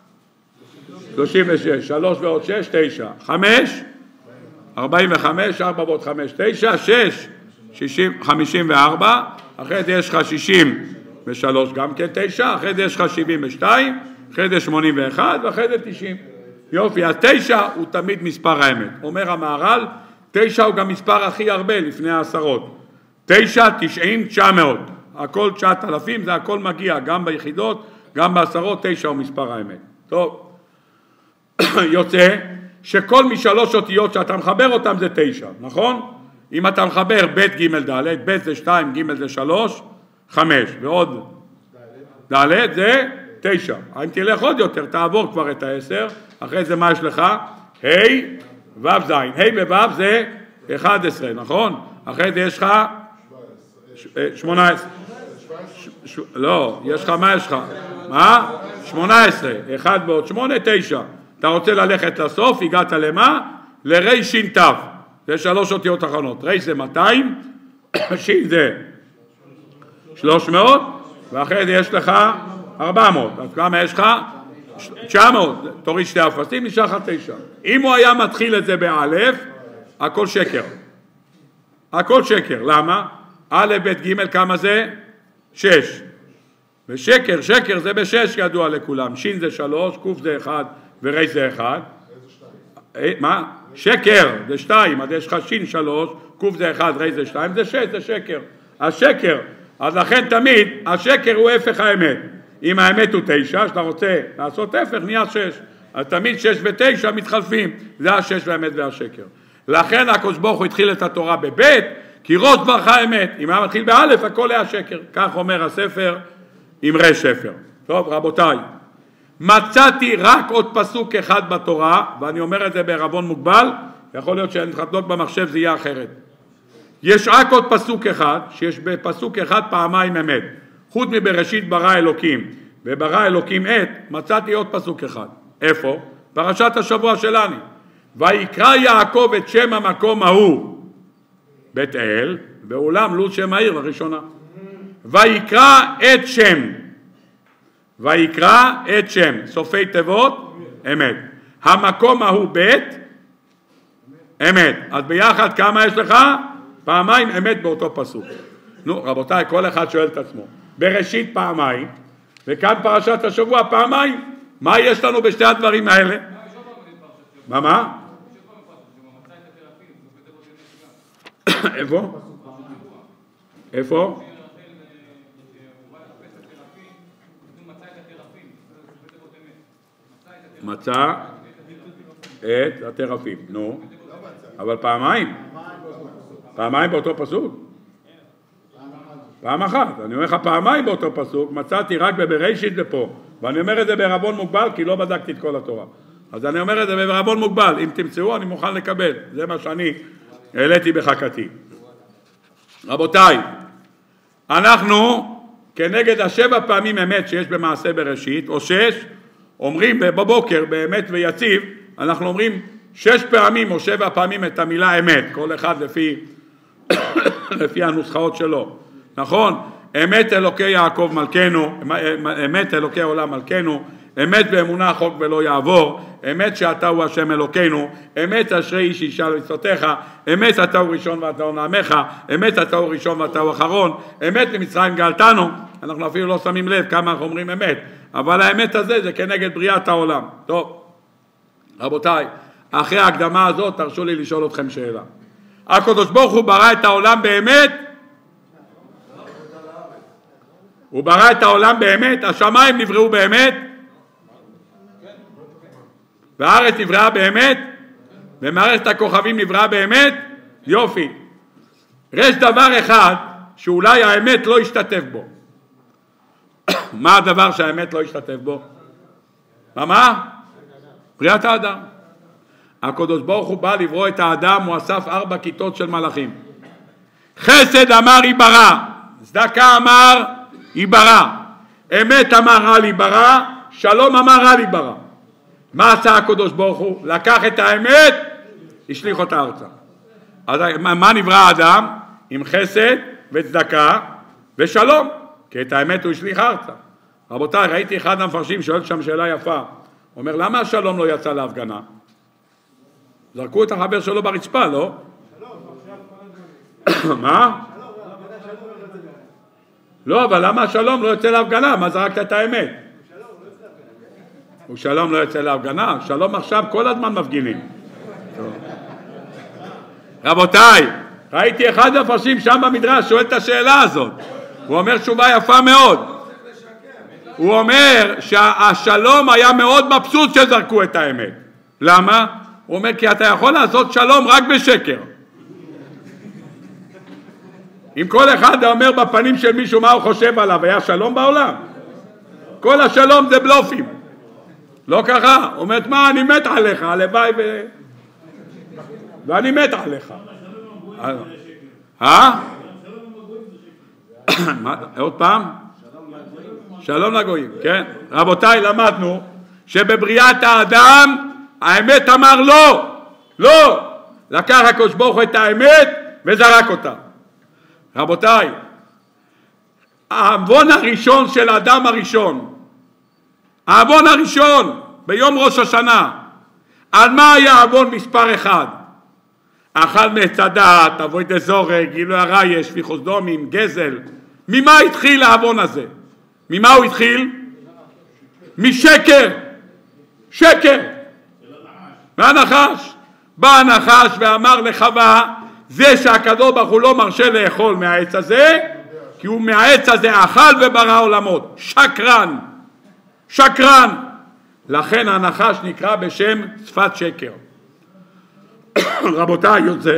36, 3 ועוד 6, 9. 5, 45, 4 ועוד 5, 9, 6, 54, אחרי זה יש לך 63 גם כן 9, אחרי זה יש לך 72, אחרי זה 81 ואחרי זה 90. יופי, אז 9 הוא תמיד מספר האמת. אומר המהר"ל, 9 הוא גם מספר הכי הרבה לפני העשרות. 9, 90, 900. הכל 9,000, זה הכל מגיע, גם ביחידות, גם בעשרות, 9 הוא מספר האמת. טוב, יוצא שכל מ3 אותיות שאתה מחבר אותם זה 9, נכון? אם אתה מחבר ב' ג' ד', ב' זה 2, ג' זה 3, 5, ועוד ד' זה 9. אם תלך עוד יותר, תעבור כבר את 10, אחרי זה מה יש לך? ה' ו' ז', ה' וו' זה 11, נכון? אחרי זה יש לך 18. לא, יש לך, מה יש לך? מה? 18. 1 ועוד 8, 9. אתה רוצה ללכת לסוף, הגעת למה? לרי שין תו. זה 3 אותיות אחרונות. רי זה 200, שין זה 300, ואחרי זה יש לך 400. אז כמה יש לך? 900. תוריד 2 אפסים, נשאר לך 9. אם הוא היה מתחיל את זה באלף, הכל שקר. הכל שקר. למה? א', ב', ג', כמה זה? 6. ושקר, שקר זה ב6 ידוע לכולם. שין זה 3, קוף זה 1 ורי זה 1. מה? שקר זה 2, אז יש לך שין 3, קוף זה 1, רי זה 2, זה 6, זה שקר. השקר, אז לכן תמיד השקר הוא הפך האמת. אם האמת הוא 9, שאתה רוצה לעשות הפך, נהיה 6. אז תמיד 6 ו9 מתחלפים, זה ה6 והאמת והשקר. לכן הקדוש ברוך הוא התחיל את התורה בבית, כי ראש דברך האמת. אם היה מתחיל באלף, הכל היה שקר. כך אומר הספר, אמרי ספר. טוב, רבותיי, מצאתי רק עוד פסוק אחד בתורה, ואני אומר את זה בערבון מוגבל, יכול להיות שאני אבדוק במחשב זה יהיה אחרת. יש רק עוד פסוק אחד, שיש בפסוק אחד פעמיים אמת. חוץ מבראשית ברא אלוקים, וברא אלוקים עת, מצאתי עוד פסוק אחד. איפה? פרשת השבוע שלנו. ויקרא יעקב את שם המקום ההוא, בית אל, ואולם לוז שם העיר לראשונה. ויקרא את שם. ויקרא את שם. סופי תיבות, אמת. המקום ההוא בית, אמת. אז ביחד כמה יש לך? פעמיים אמת באותו פסוק. נו, רבותיי, כל אחד שואל את עצמו. בראשית פעמיים, וכאן פרשת השבוע פעמיים. מה יש לנו בשתי הדברים האלה? מה? איפה? איפה? מצא את התרפים, נו, אבל פעמיים באותו פסוק? פעם אחת, אני אומר לך פעמיים באותו פסוק, מצאתי רק בבראשית ופה, ואני אומר את זה בערבון מוגבל כי לא בדקתי את כל התורה, אז אני אומר את זה בערבון מוגבל, אם תמצאו אני מוכן לקבל, זה מה שאני העליתי בחכתי. רבותיי, אנחנו כנגד 7 פעמים אמת שיש במעשה בראשית, או 6, אומרים בבוקר באמת ויציב, אנחנו אומרים 6 פעמים או 7 פעמים את המילה אמת, כל אחד לפי הנוסחאות שלו, נכון? אמת אלוקי יעקב מלכנו, אמת אלוקי עולם מלכנו, אמת באמונה החוק ולא יעבור, אמת שאתה הוא השם אלוקינו, אמת אשרי איש אישה למצוותיך, אמת אתה הוא ראשון ואתה הוא נעמך, אמת אתה הוא ראשון ואתה הוא אחרון, אמת ממצרים גאלתנו, אנחנו אפילו לא שמים לב כמה אנחנו אומרים אמת, אבל האמת הזה זה כנגד בריאת העולם. טוב, רבותיי, אחרי ההקדמה הזאת תרשו לי לשאול אתכם שאלה. הקדוש ברוך הוא ברא את העולם באמת? הוא ברא את העולם באמת? השמיים נבראו באמת? והארץ נבראה באמת? ומערכת הכוכבים נבראה באמת? יופי. יש דבר אחד שאולי האמת לא ישתתף בו. מה הדבר שהאמת לא ישתתף בו? מה? בריאת האדם. הקדוש ברוך הוא בא לברוא את האדם, הוא אסף 4 כיתות של מלאכים. חסד אמר ייברא, צדקה אמר ייברא, אמת אמר אל ייברא, שלום אמר אל ייברא. מה עשה הקדוש ברוך הוא? לקח את האמת, השליך אותה ארצה. אז מה נברא האדם? עם חסד וצדקה ושלום, כי את האמת הוא השליך ארצה. רבותיי, ראיתי אחד המפרשים שואל שם שאלה יפה, אומר למה השלום לא יצא להפגנה? זרקו את החבר שלו ברצפה, לא? מה? לא, אבל למה השלום לא יוצא להפגנה? מה זרקת את האמת? הוא שלום לא יוצא להפגנה, שלום עכשיו כל הזמן מפגינים. רבותיי, ראיתי אחד המפרשים שם במדרש שואל את השאלה הזאת, הוא אומר תשובה יפה מאוד, הוא אומר שהשלום היה מאוד מבסוט שזרקו את האמת. למה? הוא אומר כי אתה יכול לעשות שלום רק בשקר. אם כל אחד אומר בפנים של מישהו מה הוא חושב עליו, היה שלום בעולם? כל השלום זה בלופים. לא ככה, אומרת מה אני מת עליך, הלוואי ואני מת עליך. עוד פעם? שלום לגויים, כן. רבותיי, למדנו שבבריאת האדם האמת אמר לא, לא. לקח הקדוש ברוך הוא את האמת וזרק אותה. רבותיי, העוון הראשון של האדם הראשון, העוון הראשון ביום ראש השנה, על מה היה העוון מספר אחד? אכל מעץ הדעת, עבודת זורג, גילוי עריה, שפיכות דמים, גזל. ממה התחיל העוון הזה? ממה הוא התחיל? משקר. שקר. מהנחש. בא הנחש ואמר לחווה, זה שהקדוש ברוך הוא לא מרשה לאכול מהעץ הזה, כי הוא מהעץ הזה אכל וברא עולמות. שקרן. שקרן. לכן הנחש נקרא בשם שפת שקר. רבותיי, יוצא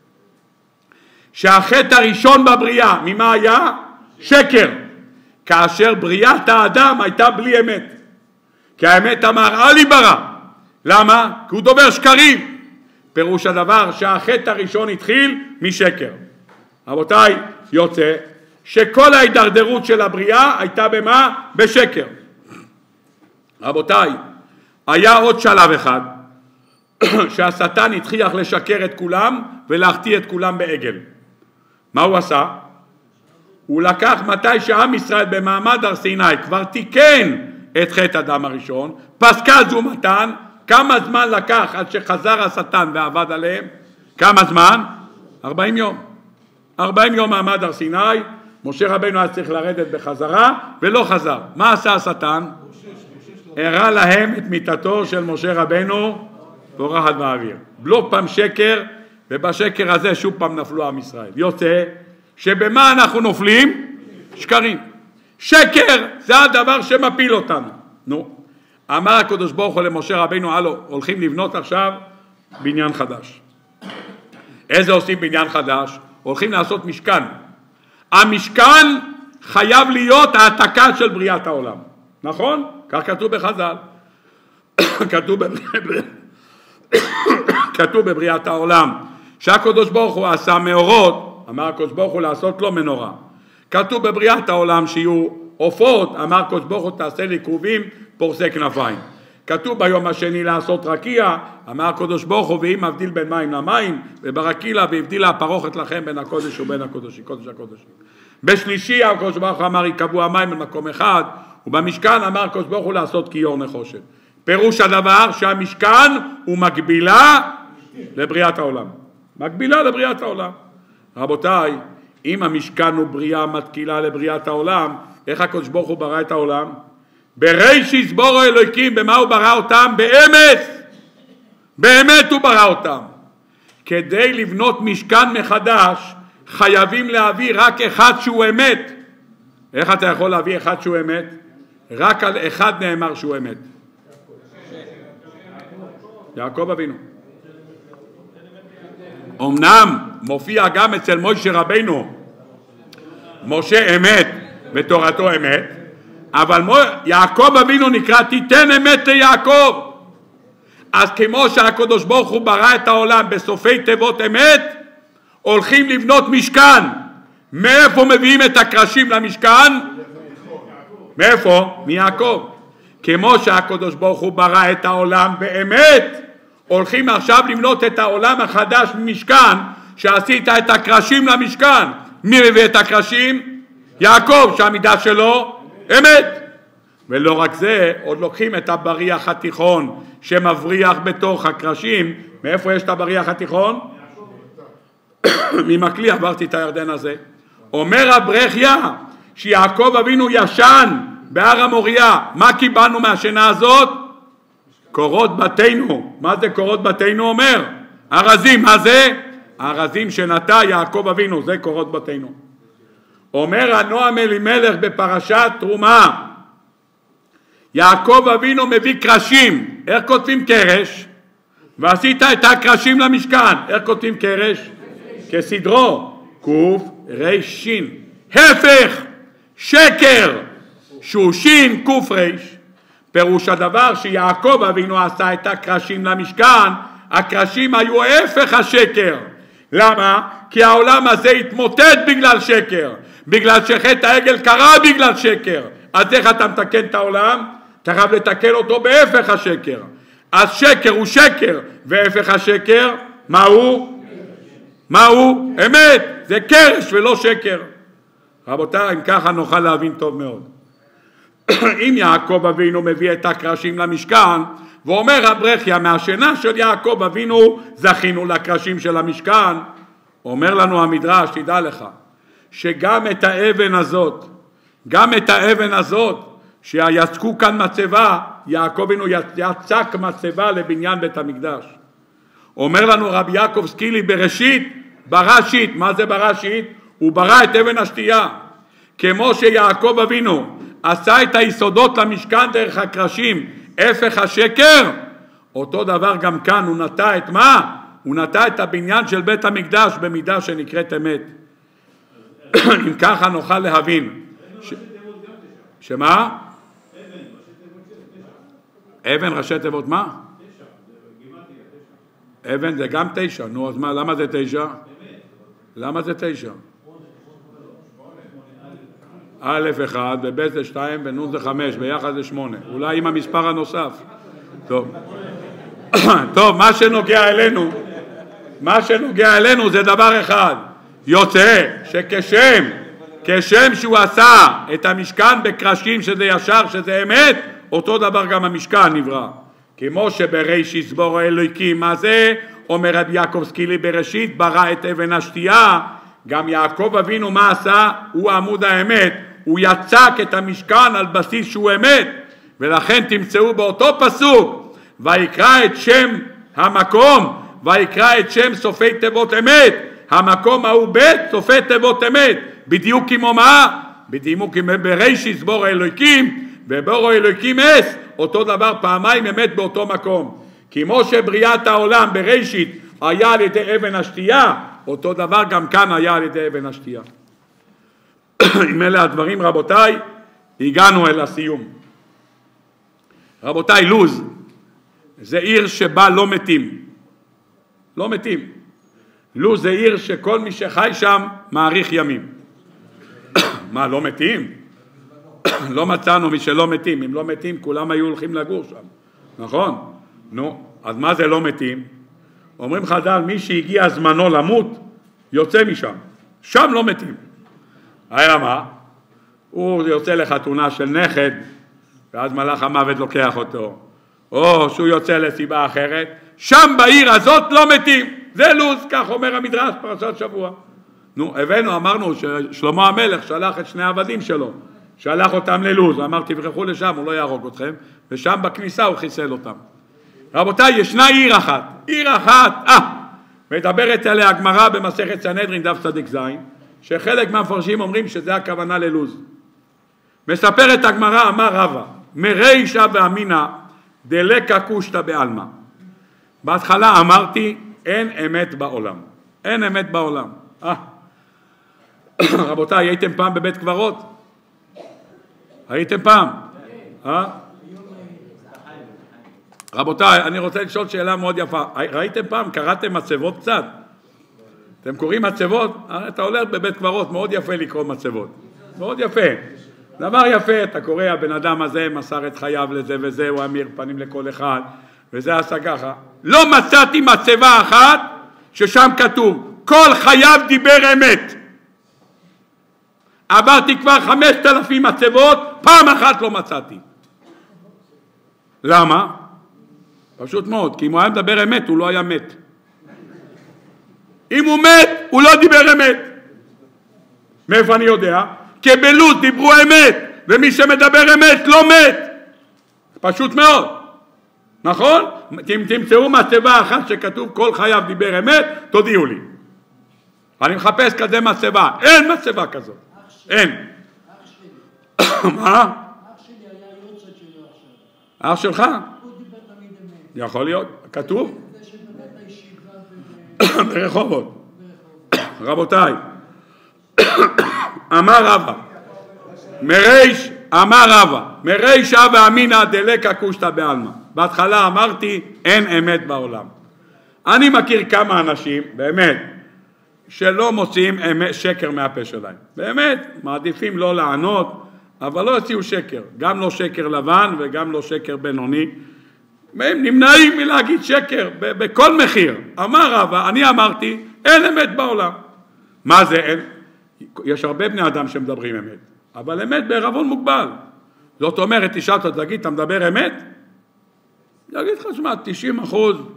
שהחטא הראשון בבריאה, ממה היה? שקר. כאשר בריאת האדם הייתה בלי אמת. כי האמת אמר אל יברא. למה? כי הוא דובר שקרים. פירוש הדבר שהחטא הראשון התחיל משקר. רבותיי, יוצא שכל ההידרדרות של הבריאה הייתה במה? בשקר. רבותיי, היה עוד שלב אחד שהשטן התחיח לשקר את כולם ולהחטיא את כולם בעגל. מה הוא עשה? הוא לקח מתי שעם ישראל במעמד הר סיני כבר תיקן את חטא אדם הראשון, פסקה זו מתן, כמה זמן לקח עד שחזר השטן ועבד עליהם? כמה זמן? 40 יום. 40 יום מעמד הר סיני, משה רבנו היה צריך לרדת בחזרה ולא חזר. מה עשה השטן? הראה להם את מיתתו של משה רבנו פורחת באוויר. בלוק פעם שקר, ובשקר הזה שוב פעם נפלו עם ישראל. יוצא שבמה אנחנו נופלים? שקרים. שקר זה הדבר שמפיל אותנו. נו, אמר הקדוש ברוך הוא למשה רבנו, הלו, הולכים לבנות עכשיו בניין חדש. איזה עושים בניין חדש? הולכים לעשות משכן. המשכן חייב להיות העתקה של בריאת העולם. נכון? כך כתוב בחז"ל. כתוב בבריאת העולם שהקדוש ברוך הוא עשה מאורות, אמר הקדוש ברוך הוא לעשות לו מנורה. כתוב בבריאת העולם שיהיו עופות, אמר הקדוש ברוך הוא תעשה לי כרובים פורסי כנפיים. כתוב ביום השני לעשות רקיע, אמר הקדוש ברוך הוא ואם מבדיל בין מים למים, וברקילה והבדילה הפרוכת לכם בין הקודש ובין הקודשים, קודש הקודשים. בשלישי הקדוש ברוך הוא אמר יקבעו המים במקום אחד, ובמשכן אמר הקדוש ברוך הוא לעשות כיור נחושת. פירוש הדבר שהמשכן הוא מקבילה לבריאת העולם. מקבילה לבריאת העולם. רבותיי, אם המשכן הוא בריאה מתקילה לבריאת העולם, איך הקדוש ברוך הוא ברא את העולם? בראשית בורו אלוהיקים, במה הוא ברא אותם? באמת. באמת הוא ברא אותם. כדי לבנות משכן מחדש, חייבים להביא רק אחד שהוא אמת. איך אתה יכול להביא אחד שהוא אמת? רק על אחד נאמר שהוא אמת. יעקב אבינו. אמנם מופיע גם אצל משה רבנו, משה אמת ותורתו אמת, אבל יעקב אבינו נקרא תיתן אמת ליעקב. אז כמו שהקדוש ברוך הוא ברא את העולם בסופי תיבות אמת, הולכים לבנות משכן. מאיפה מביאים את הקרשים למשכן? מאיפה? מיעקב. כמו שהקדוש ברוך הוא ברא את העולם באמת, הולכים עכשיו לבנות את העולם החדש ממשכן, שעשית את הקרשים למשכן. מי מביא את הקרשים? יעקב, שהמידה שלו אמת. ולא רק זה, עוד לוקחים את הבריח התיכון שמבריח בתוך הקרשים. מאיפה יש את הבריח התיכון? ממקלי עברתי את הירדן הזה. אומר הברכיה שיעקב אבינו ישן בהר המוריה. מה קיבלנו מהשינה הזאת? קורות בתינו. מה זה קורות בתינו אומר? ארזים. מה זה? ארזים שנטע יעקב אבינו, זה קורות בתינו. אומר הנועם אלימלך בפרשת תרומה, יעקב אבינו מביא קרשים. איך כותבים קרש? ועשית את הקרשים למשכן. איך כותבים קרש? כסדרו, קוף רשין. הפך, שקר, שושין קוף רש. פירוש הדבר שיעקב אבינו עשה את הקרשים למשכן, הקרשים היו הפך השקר. למה? כי העולם הזה התמוטט בגלל שקר, בגלל שחטא העגל קרה בגלל שקר. אז איך אתה מתקן את העולם? אתה חייב לתקן אותו בהפך השקר. אז שקר הוא שקר, והפך השקר, מה הוא? מה הוא? אמת, זה קרש ולא שקר. רבותיי, אם ככה נוכל להבין טוב מאוד. אם יעקב אבינו מביא את הקרשים למשכן, ואומר רב ברכיה, מהשינה של יעקב אבינו זכינו לקרשים של המשכן, אומר לנו המדרש, תדע לך, שגם את האבן הזאת, גם את האבן הזאת, שיצקו כאן מצבה, יעקב אבינו יצק מצבה לבניין בית המקדש. אומר לנו רבי יעקב סקילי בראשית, בראשית, מה זה בראשית? הוא ברא את אבן השתייה. כמו שיעקב אבינו עשה את היסודות למשכן דרך הקרשים, הפך השקר, אותו דבר גם כאן הוא נטע את מה? הוא נטע את הבניין של בית המקדש במידה שנקראת אמת. אם ככה נוכל להבין. שמה? אבן ראשי תיבות מה? אבן זה גם 9, נו אז מה, למה זה 9? למה זה 9? א' 1 וב' זה 2 ונ' זה 5, ביחד זה 8, אולי עם המספר הנוסף. טוב, טוב, מה שנוגע אלינו זה דבר אחד, יוצא שכשם שהוא עשה את המשכן בקרשים שזה ישר, שזה אמת, אותו דבר גם המשכן נברא. כמו שבראשית ברא אלוקים, מה זה? אומר רבי יעקב סקילי בראשית ברא את אבן השתייה, גם יעקב אבינו מה עשה? הוא עמוד האמת, הוא יצק את המשכן על בסיס שהוא אמת, ולכן תמצאו באותו פסוק, ויקרא את שם המקום, ויקרא את שם סופי תיבות אמת, המקום ההוא בית סופי תיבות אמת, בדיוק כמו מה? בדיוק כמו בראשית ברא אלוקים, וברא אלוקים אס, אותו דבר פעמיים אמת באותו מקום. כמו שבריאת העולם בראשית היה על ידי אבן השתייה, אותו דבר גם כאן היה על ידי אבן השתייה. עם אלה הדברים רבותיי, הגענו אל הסיום. רבותיי, לוז זה עיר שבה לא מתים. לא מתים. לוז זה עיר שכל מי שחי שם מאריך ימים. מה, לא מתים? לא מצאנו מי שלא מתים. אם לא מתים, כולם היו הולכים לגור שם. נכון? נו, אז מה זה לא מתים? אומרים חז"ל, מי שהגיע זמנו למות, יוצא משם. שם לא מתים. היה מה? הוא יוצא לחתונה של נכד, ואז מלאך המוות לוקח אותו. או שהוא יוצא לסיבה אחרת. שם בעיר הזאת לא מתים. זה לוז, כך אומר המדרש, פרשת שבוע. נו, הבאנו, אמרנו ששלמה המלך שלח את שני העבדים שלו. שלח אותם ללוז, אמר תברחו לשם, הוא לא יהרוג אתכם, ושם בכניסה הוא חיסל אותם. רבותיי, ישנה עיר אחת, מדברת עליה הגמרא במסכת סנהדרין דף צדיק זין, שחלק מהמפרשים אומרים שזה הכוונה ללוז. מספרת הגמרא, אמר רבא, מרישא ואמינא דלקא קושטא בעלמא. בהתחלה אמרתי, אין אמת בעולם. אין אמת בעולם. רבותיי, הייתם פעם בבית קברות? הייתם פעם? רבותיי, אני רוצה לשאול שאלה מאוד יפה. ראיתם פעם, קראתם מצבות קצת? אתם קוראים מצבות? אתה הולך בבית קברות, מאוד יפה לקרוא מצבות. מאוד יפה. דבר יפה, אתה קורא, הבן אדם הזה מסר את חייו לזה וזה, הוא אמיר פנים לכל אחד, וזה עשה ככה. לא מצאתי מצבה אחת ששם כתוב, כל חייו דיבר אמת. עברתי כבר 5,000 מצבות, פעם אחת לא מצאתי. למה? פשוט מאוד, כי אם הוא היה מדבר אמת, הוא לא היה מת. אם הוא מת, הוא לא דיבר אמת. מאיפה אני יודע? כי בלוז דיברו אמת, ומי שמדבר אמת לא מת. פשוט מאוד. נכון? אם תמצאו מצבה אחת שכתוב כל חייו דיבר אמת, תודיעו לי. אני מחפש כזה מצבה. אין מצבה כזאת. אין. מה? אח שלי היה יוצא שלו עכשיו. אח שלך? הוא דיבר תמיד אמת. יכול להיות. כתוב? זה שבבית הישיבה ברחובות. רבותיי, אמר רבא, מרישא ואמינא דלקא קושטא בעלמא. בהתחלה אמרתי, אין אמת בעולם. אני מכיר כמה אנשים, באמת, שלא מוציאים שקר מהפה שלהם. באמת, מעדיפים לא לענות, אבל לא יוציאו שקר. גם לא שקר לבן וגם לא שקר בינוני. הם נמנעים מלהגיד שקר בכל מחיר. אמר רבא, אני אמרתי, אין אמת בעולם. מה זה אין? יש הרבה בני אדם שמדברים אמת, אבל אמת בערבון מוגבל. זאת אומרת, תשאל אותו, תגיד, אתה מדבר אמת? יגיד לך, שמע, 90%,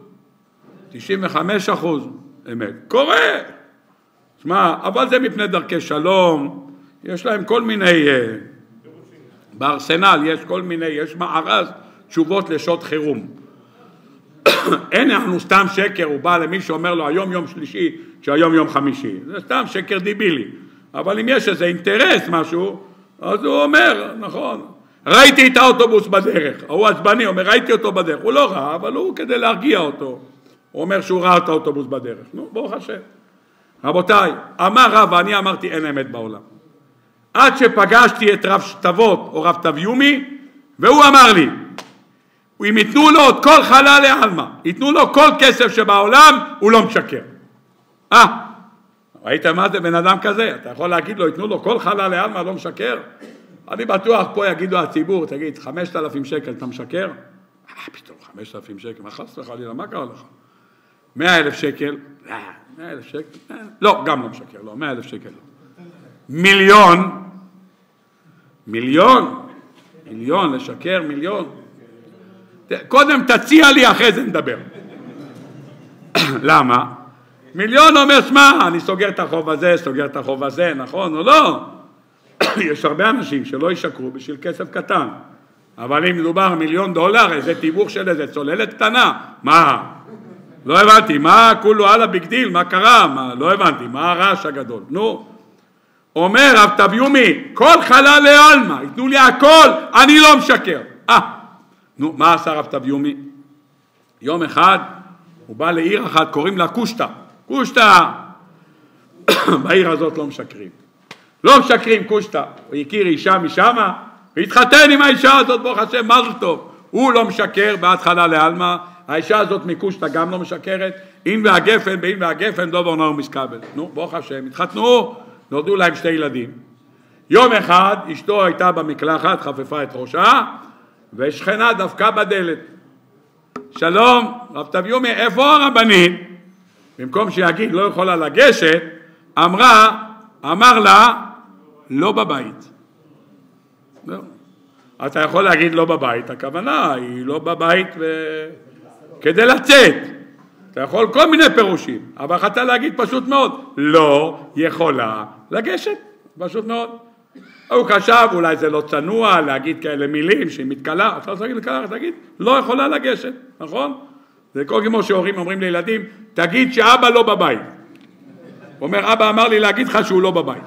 95% אמת. קורה. שמע, אבל זה מפני דרכי שלום, יש להם כל מיני, בארסנל יש כל מיני, יש מארז תשובות לשעות חירום. אין לנו סתם שקר, הוא בא למי שאומר לו, היום יום שלישי, שהיום יום חמישי. זה סתם שקר דיבילי. אבל אם יש איזה אינטרס משהו, אז הוא אומר, נכון, ראיתי את האוטובוס בדרך, הוא עצבני, אומר, ראיתי אותו בדרך, הוא לא ראה, אבל הוא כדי להרגיע אותו, הוא אומר שהוא ראה את האוטובוס בדרך, נו, ברוך השם. רבותיי, אמר רב, אני אמרתי אין אמת בעולם. עד שפגשתי את רב שתבות או רב תביומי, והוא אמר לי, אם ייתנו לו את כל חלל לעלמא, ייתנו לו כל כסף שבעולם, הוא לא משקר. ראית מה זה בן אדם כזה? אתה יכול להגיד לו, ייתנו לו כל חלל לעלמא, לא משקר? אני בטוח פה יגידו הציבור, תגיד, 5,000 שקל אתה משקר? פתאום 5,000 שקל, מה חס לך לילה, מה קרה לך? 100,000 שקל, 100,000 שקל, לא, גם לא משקר, לא, 100,000 שקל לא. מיליון, לשקר, מיליון. קודם תציע לי, אחרי זה נדבר. למה? מיליון אומר, שמע, אני סוגר את החוב הזה, סוגר את החוב הזה, נכון או לא? יש הרבה אנשים שלא ישקרו בשביל כסף קטן. אבל אם מדובר $1,000,000, איזה תיווך של איזה צוללת קטנה, מה? לא הבנתי, מה כולו על הביג דיל, מה קרה? לא הבנתי, מה הרעש הגדול? נו. אומר רב תביומי, כל חלל לעלמא, ייתנו לי הכל, אני לא משקר. נו, מה עשה רב תביומי? יום אחד, הוא בא לעיר אחת, קוראים לה קושטא. קושטא, בעיר הזאת לא משקרים. לא משקרים קושטא. הוא הכיר אישה משמה, והתחתן עם האישה הזאת, ברוך השם, מזל טוב. הוא לא משקר בהתחלה לעלמא, האישה הזאת מקושטא גם לא משקרת, אין והגפן, דוב אורנר מסקבל. נו, ברוך השם, התחתנו, נולדו להם 2 ילדים. יום אחד, אשתו הייתה במקלחת, חפפה את ראשה, ושכנה דפקה בדלת. שלום, רב תביומי, איפה הרבנית? במקום שיגיד לא יכולה לגשת, אמר לה, לא בבית. לא. אתה יכול להגיד לא בבית, הכוונה היא לא בבית כדי לצאת. אתה יכול כל מיני פירושים, אבל אתה להגיד פשוט מאוד, לא יכולה לגשת, פשוט מאוד. הוא חשב, אולי זה לא צנוע להגיד כאלה מילים שהיא מתקלה, אתה רוצה להגיד לכלה, תגיד, לא יכולה לגשת, נכון? זה כל כמו שהורים אומרים לילדים, תגיד שאבא לא בבית. הוא אומר, אבא אמר לי להגיד לך שהוא לא בבית.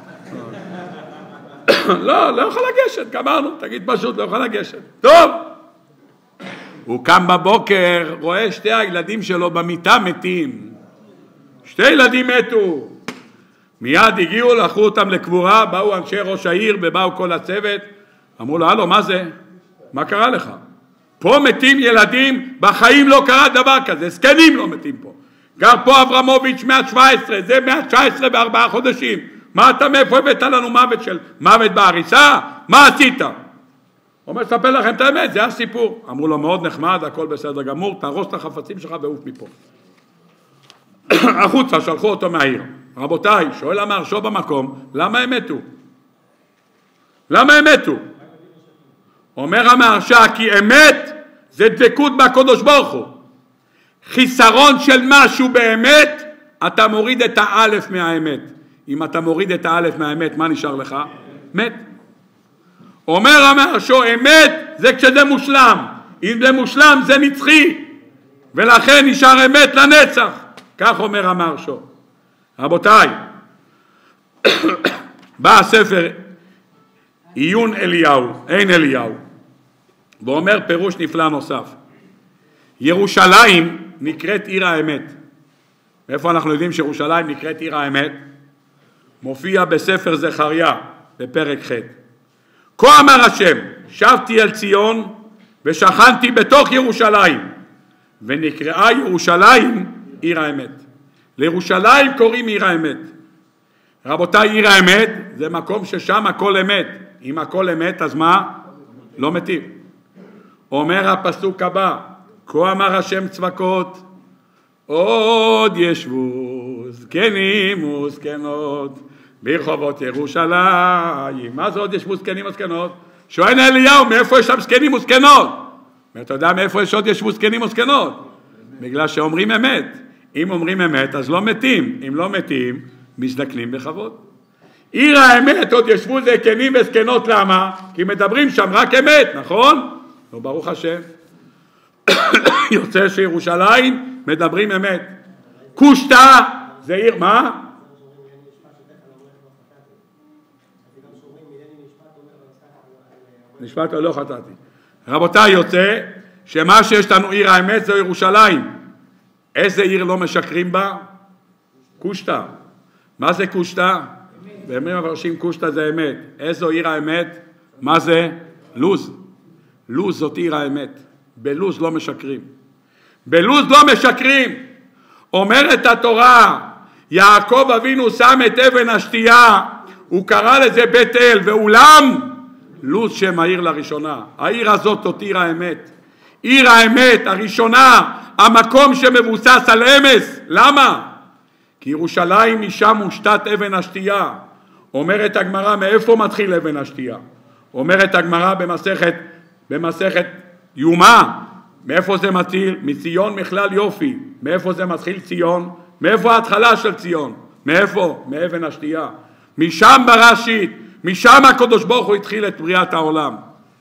לא יכול לגשת, גמרנו, תגיד פשוט, לא יכול לגשת. טוב. הוא קם בבוקר, רואה 2 הילדים שלו במיטה מתים. 2 ילדים מתו. מיד הגיעו, לקחו אותם לקבורה, באו אנשי ראש העיר ובאו כל הצוות. אמרו לו, הלו, מה זה? מה קרה לך? פה מתים ילדים, בחיים לא קרה דבר כזה, זקנים לא מתים פה. גר פה אברמוביץ' 117, זה 119 ב4 חודשים. מה אתה מאיפה הבאת לנו מוות בעריסה? מה עשית? הוא אומר, ספר לכם את האמת, זה הסיפור. אמרו לו, מאוד נחמד, הכל בסדר גמור, תרוס את החפצים שלך ועוף מפה. החוצה, שלחו אותו מהעיר. רבותיי, שואל המהרש"א במקום, למה הם מתו? למה הם מתו? אומר המהרש"א, כי אמת זה דבקות בקדוש ברוך הוא. חיסרון של משהו באמת, אתה מוריד את האלף מהאמת. אם אתה מוריד את האלף מהאמת, מה נשאר לך? מת. אומר המהרש"א, אמת זה כשזה מושלם. אם זה מושלם זה נצחי. ולכן נשאר אמת לנצח. כך אומר המהרש"א. רבותיי, בא הספר עיון אליהו, אין אליהו, ואומר פירוש נפלא נוסף. ירושלים נקראת עיר האמת. מאיפה אנחנו יודעים שירושלים נקראת עיר האמת? מופיע בספר זכריה בפרק ח'. כה אמר השם, שבתי אל ציון ושכנתי בתוך ירושלים, ונקראה ירושלים עיר האמת. לירושלים קוראים עיר האמת. רבותיי, עיר האמת זה מקום ששם הכל אמת. אם הכל אמת, אז מה? לא מתים. אומר הפסוק הבא, כה אמר השם צבקות, עוד ישבו זקנים וזקנות ברחובות ירושלים. מה זה עוד ישבו זקנים וזקנות? שואל אליהו, מאיפה יש שם זקנים וזקנות? ואתה יודע מאיפה יש עוד ישבו זקנים וזקנות? בגלל שאומרים אמת. אם אומרים אמת, אז לא מתים. אם לא מתים, מזדקנים בכבוד. עיר האמת עוד ישבו זקנים וזקנות, למה? כי מדברים שם רק אמת, נכון? לא, ברוך השם. יוצא שירושלים מדברים אמת. קושטא זה עיר, מה? נשפט או לא חטאתי. רבותיי, יוצא שמה שיש לנו עיר האמת זה ירושלים. איזה עיר לא משקרים בה? קושטא. מה זה קושטא? ואומרים המפרשים קושטא זה אמת. איזו עיר האמת? מה זה? לוז. לוז זאת עיר האמת. בלוז לא משקרים. בלוז לא משקרים. אומרת התורה, יעקב אבינו שם את אבן השתייה, הוא קרא לזה בית אל, ואולם לוז שם העיר לראשונה. העיר הזאת זאת עיר האמת. עיר האמת הראשונה, המקום שמבוסס על אמס. למה? כי ירושלים משם מושתת אבן השתייה. אומרת הגמרא, מאיפה מתחיל אבן השתייה? אומרת הגמרא במסכת יומא, מאיפה זה מתחיל? מציון מכלל יופי. מאיפה זה מתחיל ציון? מאיפה ההתחלה של ציון? מאיפה? מאבן השתייה. משם בראשית, משם הקדוש ברוך הוא התחיל את בריאת העולם.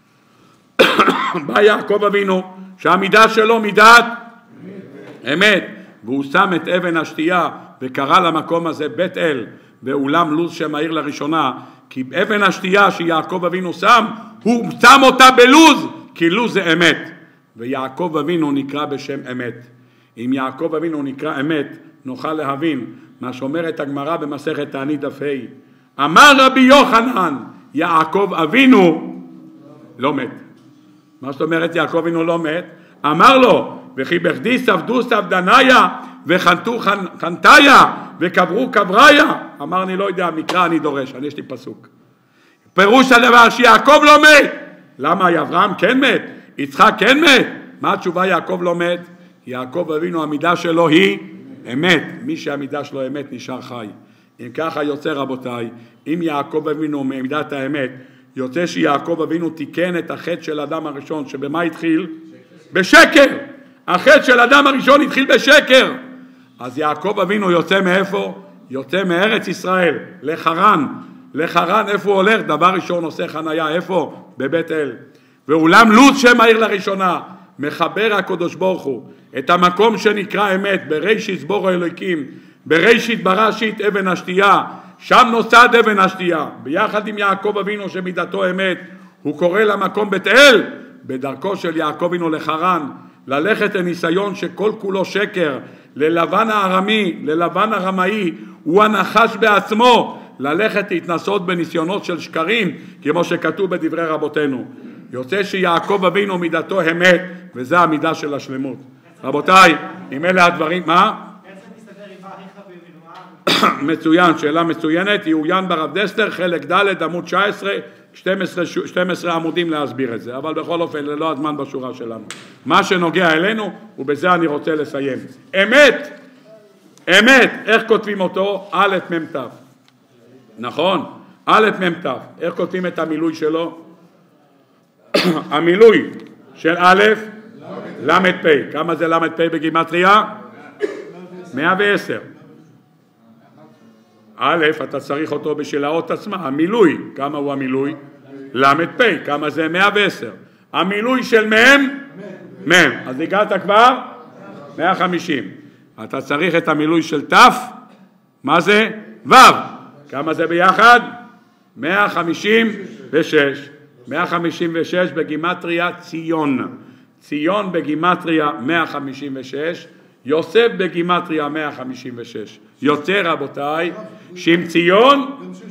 בא יעקב אבינו, שהמידה שלו מידת אמת, והוא שם את אבן השתייה וקרא למקום הזה בית אל, ואולם לוז שם העיר לראשונה, כי אבן השתייה שיעקב אבינו שם, הוא שם אותה בלוז, כי לוז זה אמת, ויעקב אבינו נקרא בשם אמת. אם יעקב אבינו נקרא אמת, נוכל להבין מה שאומרת הגמרא במסכת תענית דף ה'. אמר רבי יוחנן, יעקב אבינו לא מת. מה זאת אומרת יעקב אבינו לא מת? אמר לו, וכי בכדי ספדו ספדניה וחנתו חנתיה וקברו קבריה. אמר, אני לא יודע, מקרא אני דורש, יש לי פסוק. פירוש הדבר שיעקב לא מת. למה? אברהם כן מת, יצחק כן מת. מה התשובה? יעקב לא מת. יעקב אבינו המידה שלו היא אמת. מי שהמידה שלו אמת נשאר חי. אם ככה יוצא רבותיי, אם יעקב אבינו מעמידת האמת, יוצא שיעקב אבינו תיקן את החטא של אדם הראשון, שבמה התחיל? בשקר. החטא של אדם הראשון התחיל בשקר. אז יעקב אבינו יוצא מאיפה? יוצא מארץ ישראל, לחרן. לחרן איפה הוא הולך? דבר ראשון עושה חניה, איפה? בבית אל. ואולם לוז שם העיר לראשונה, מחבר הקדוש ברוך הוא את המקום שנקרא אמת, בראשית בורא אלוקים, בראשית בראשית אבן השתייה, שם נוסד אבן השתייה, ביחד עם יעקב אבינו שמידתו אמת, הוא קורא למקום בית אל, בדרכו של יעקב אבינו לחרן, ללכת לניסיון שכל כולו שקר, ללבן הארמי, ללבן הרמאי, הוא הנחש בעצמו, ללכת להתנסות בניסיונות של שקרים, כמו שכתוב בדברי רבותינו. יוצא שיעקב אבינו מידתו אמת, וזה המידה של השלמות. רבותיי, אם אלה הדברים, מה? איך זה מסתדר עם האריכה ואבינו? מצוין, שאלה מצוינת, יעוין ברב דסטר, חלק ד' עמוד 19, 12 עמודים להסביר את זה, אבל בכל אופן, זה לא הזמן בשורה שלנו. מה שנוגע אלינו, ובזה אני רוצה לסיים. אמת, אמת, איך כותבים אותו? א' מ' ת'. נכון? א' מ' ת'. איך כותבים את המילוי שלו? המילוי של א' למד פ'. כמה זה למד פ' בגימטריה? 110. א', אתה צריך אותו בשביל האות עצמה. המילוי, כמה הוא המילוי? למד פ'. כמה זה? 110. המילוי של מ', אז הגעת כבר? 150. אתה צריך את המילוי של ת', מה זה? ו'. כמה זה ביחד? 156. 156 בגימטריה ציון. ציון בגימטריה 156, יוסף בגימטריה 156. יוצא רבותיי, שעם ציון,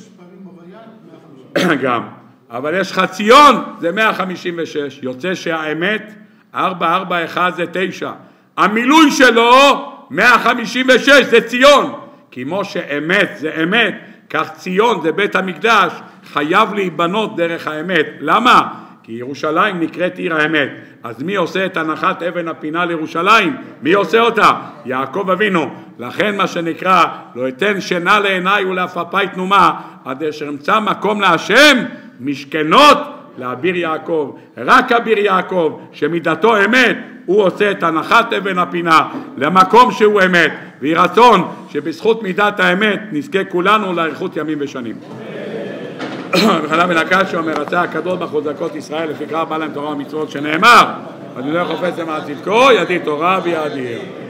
גם, אבל יש לך ציון, זה 156. יוצא שהאמת, 441 זה 9. המילוי שלו, 156 זה ציון. כמו שאמת זה אמת, כך ציון זה בית המקדש חייב להיבנות דרך האמת. למה? כי ירושלים נקראת עיר האמת. אז מי עושה את הנחת אבן הפינה לירושלים? מי עושה אותה? יעקב אבינו. לכן מה שנקרא, לא אתן שינה לעיניי ולעפעפיי תנומה, עד אשר אמצא מקום להשם משכנות לאביר יעקב. רק אביר יעקב שמידתו אמת, הוא עושה את הנחת אבן הפינה למקום שהוא אמת, ויהי רצון שבזכות מידת האמת נזכה כולנו לאריכות ימים ושנים. וחנה בן הקש אומר, רצה הקדוש ברוך הוא זכות ישראל לפיכך בא להם תורה ומצוות, שנאמר, אני לא חופץ למען צדקו, ידי תורה ויאדיר.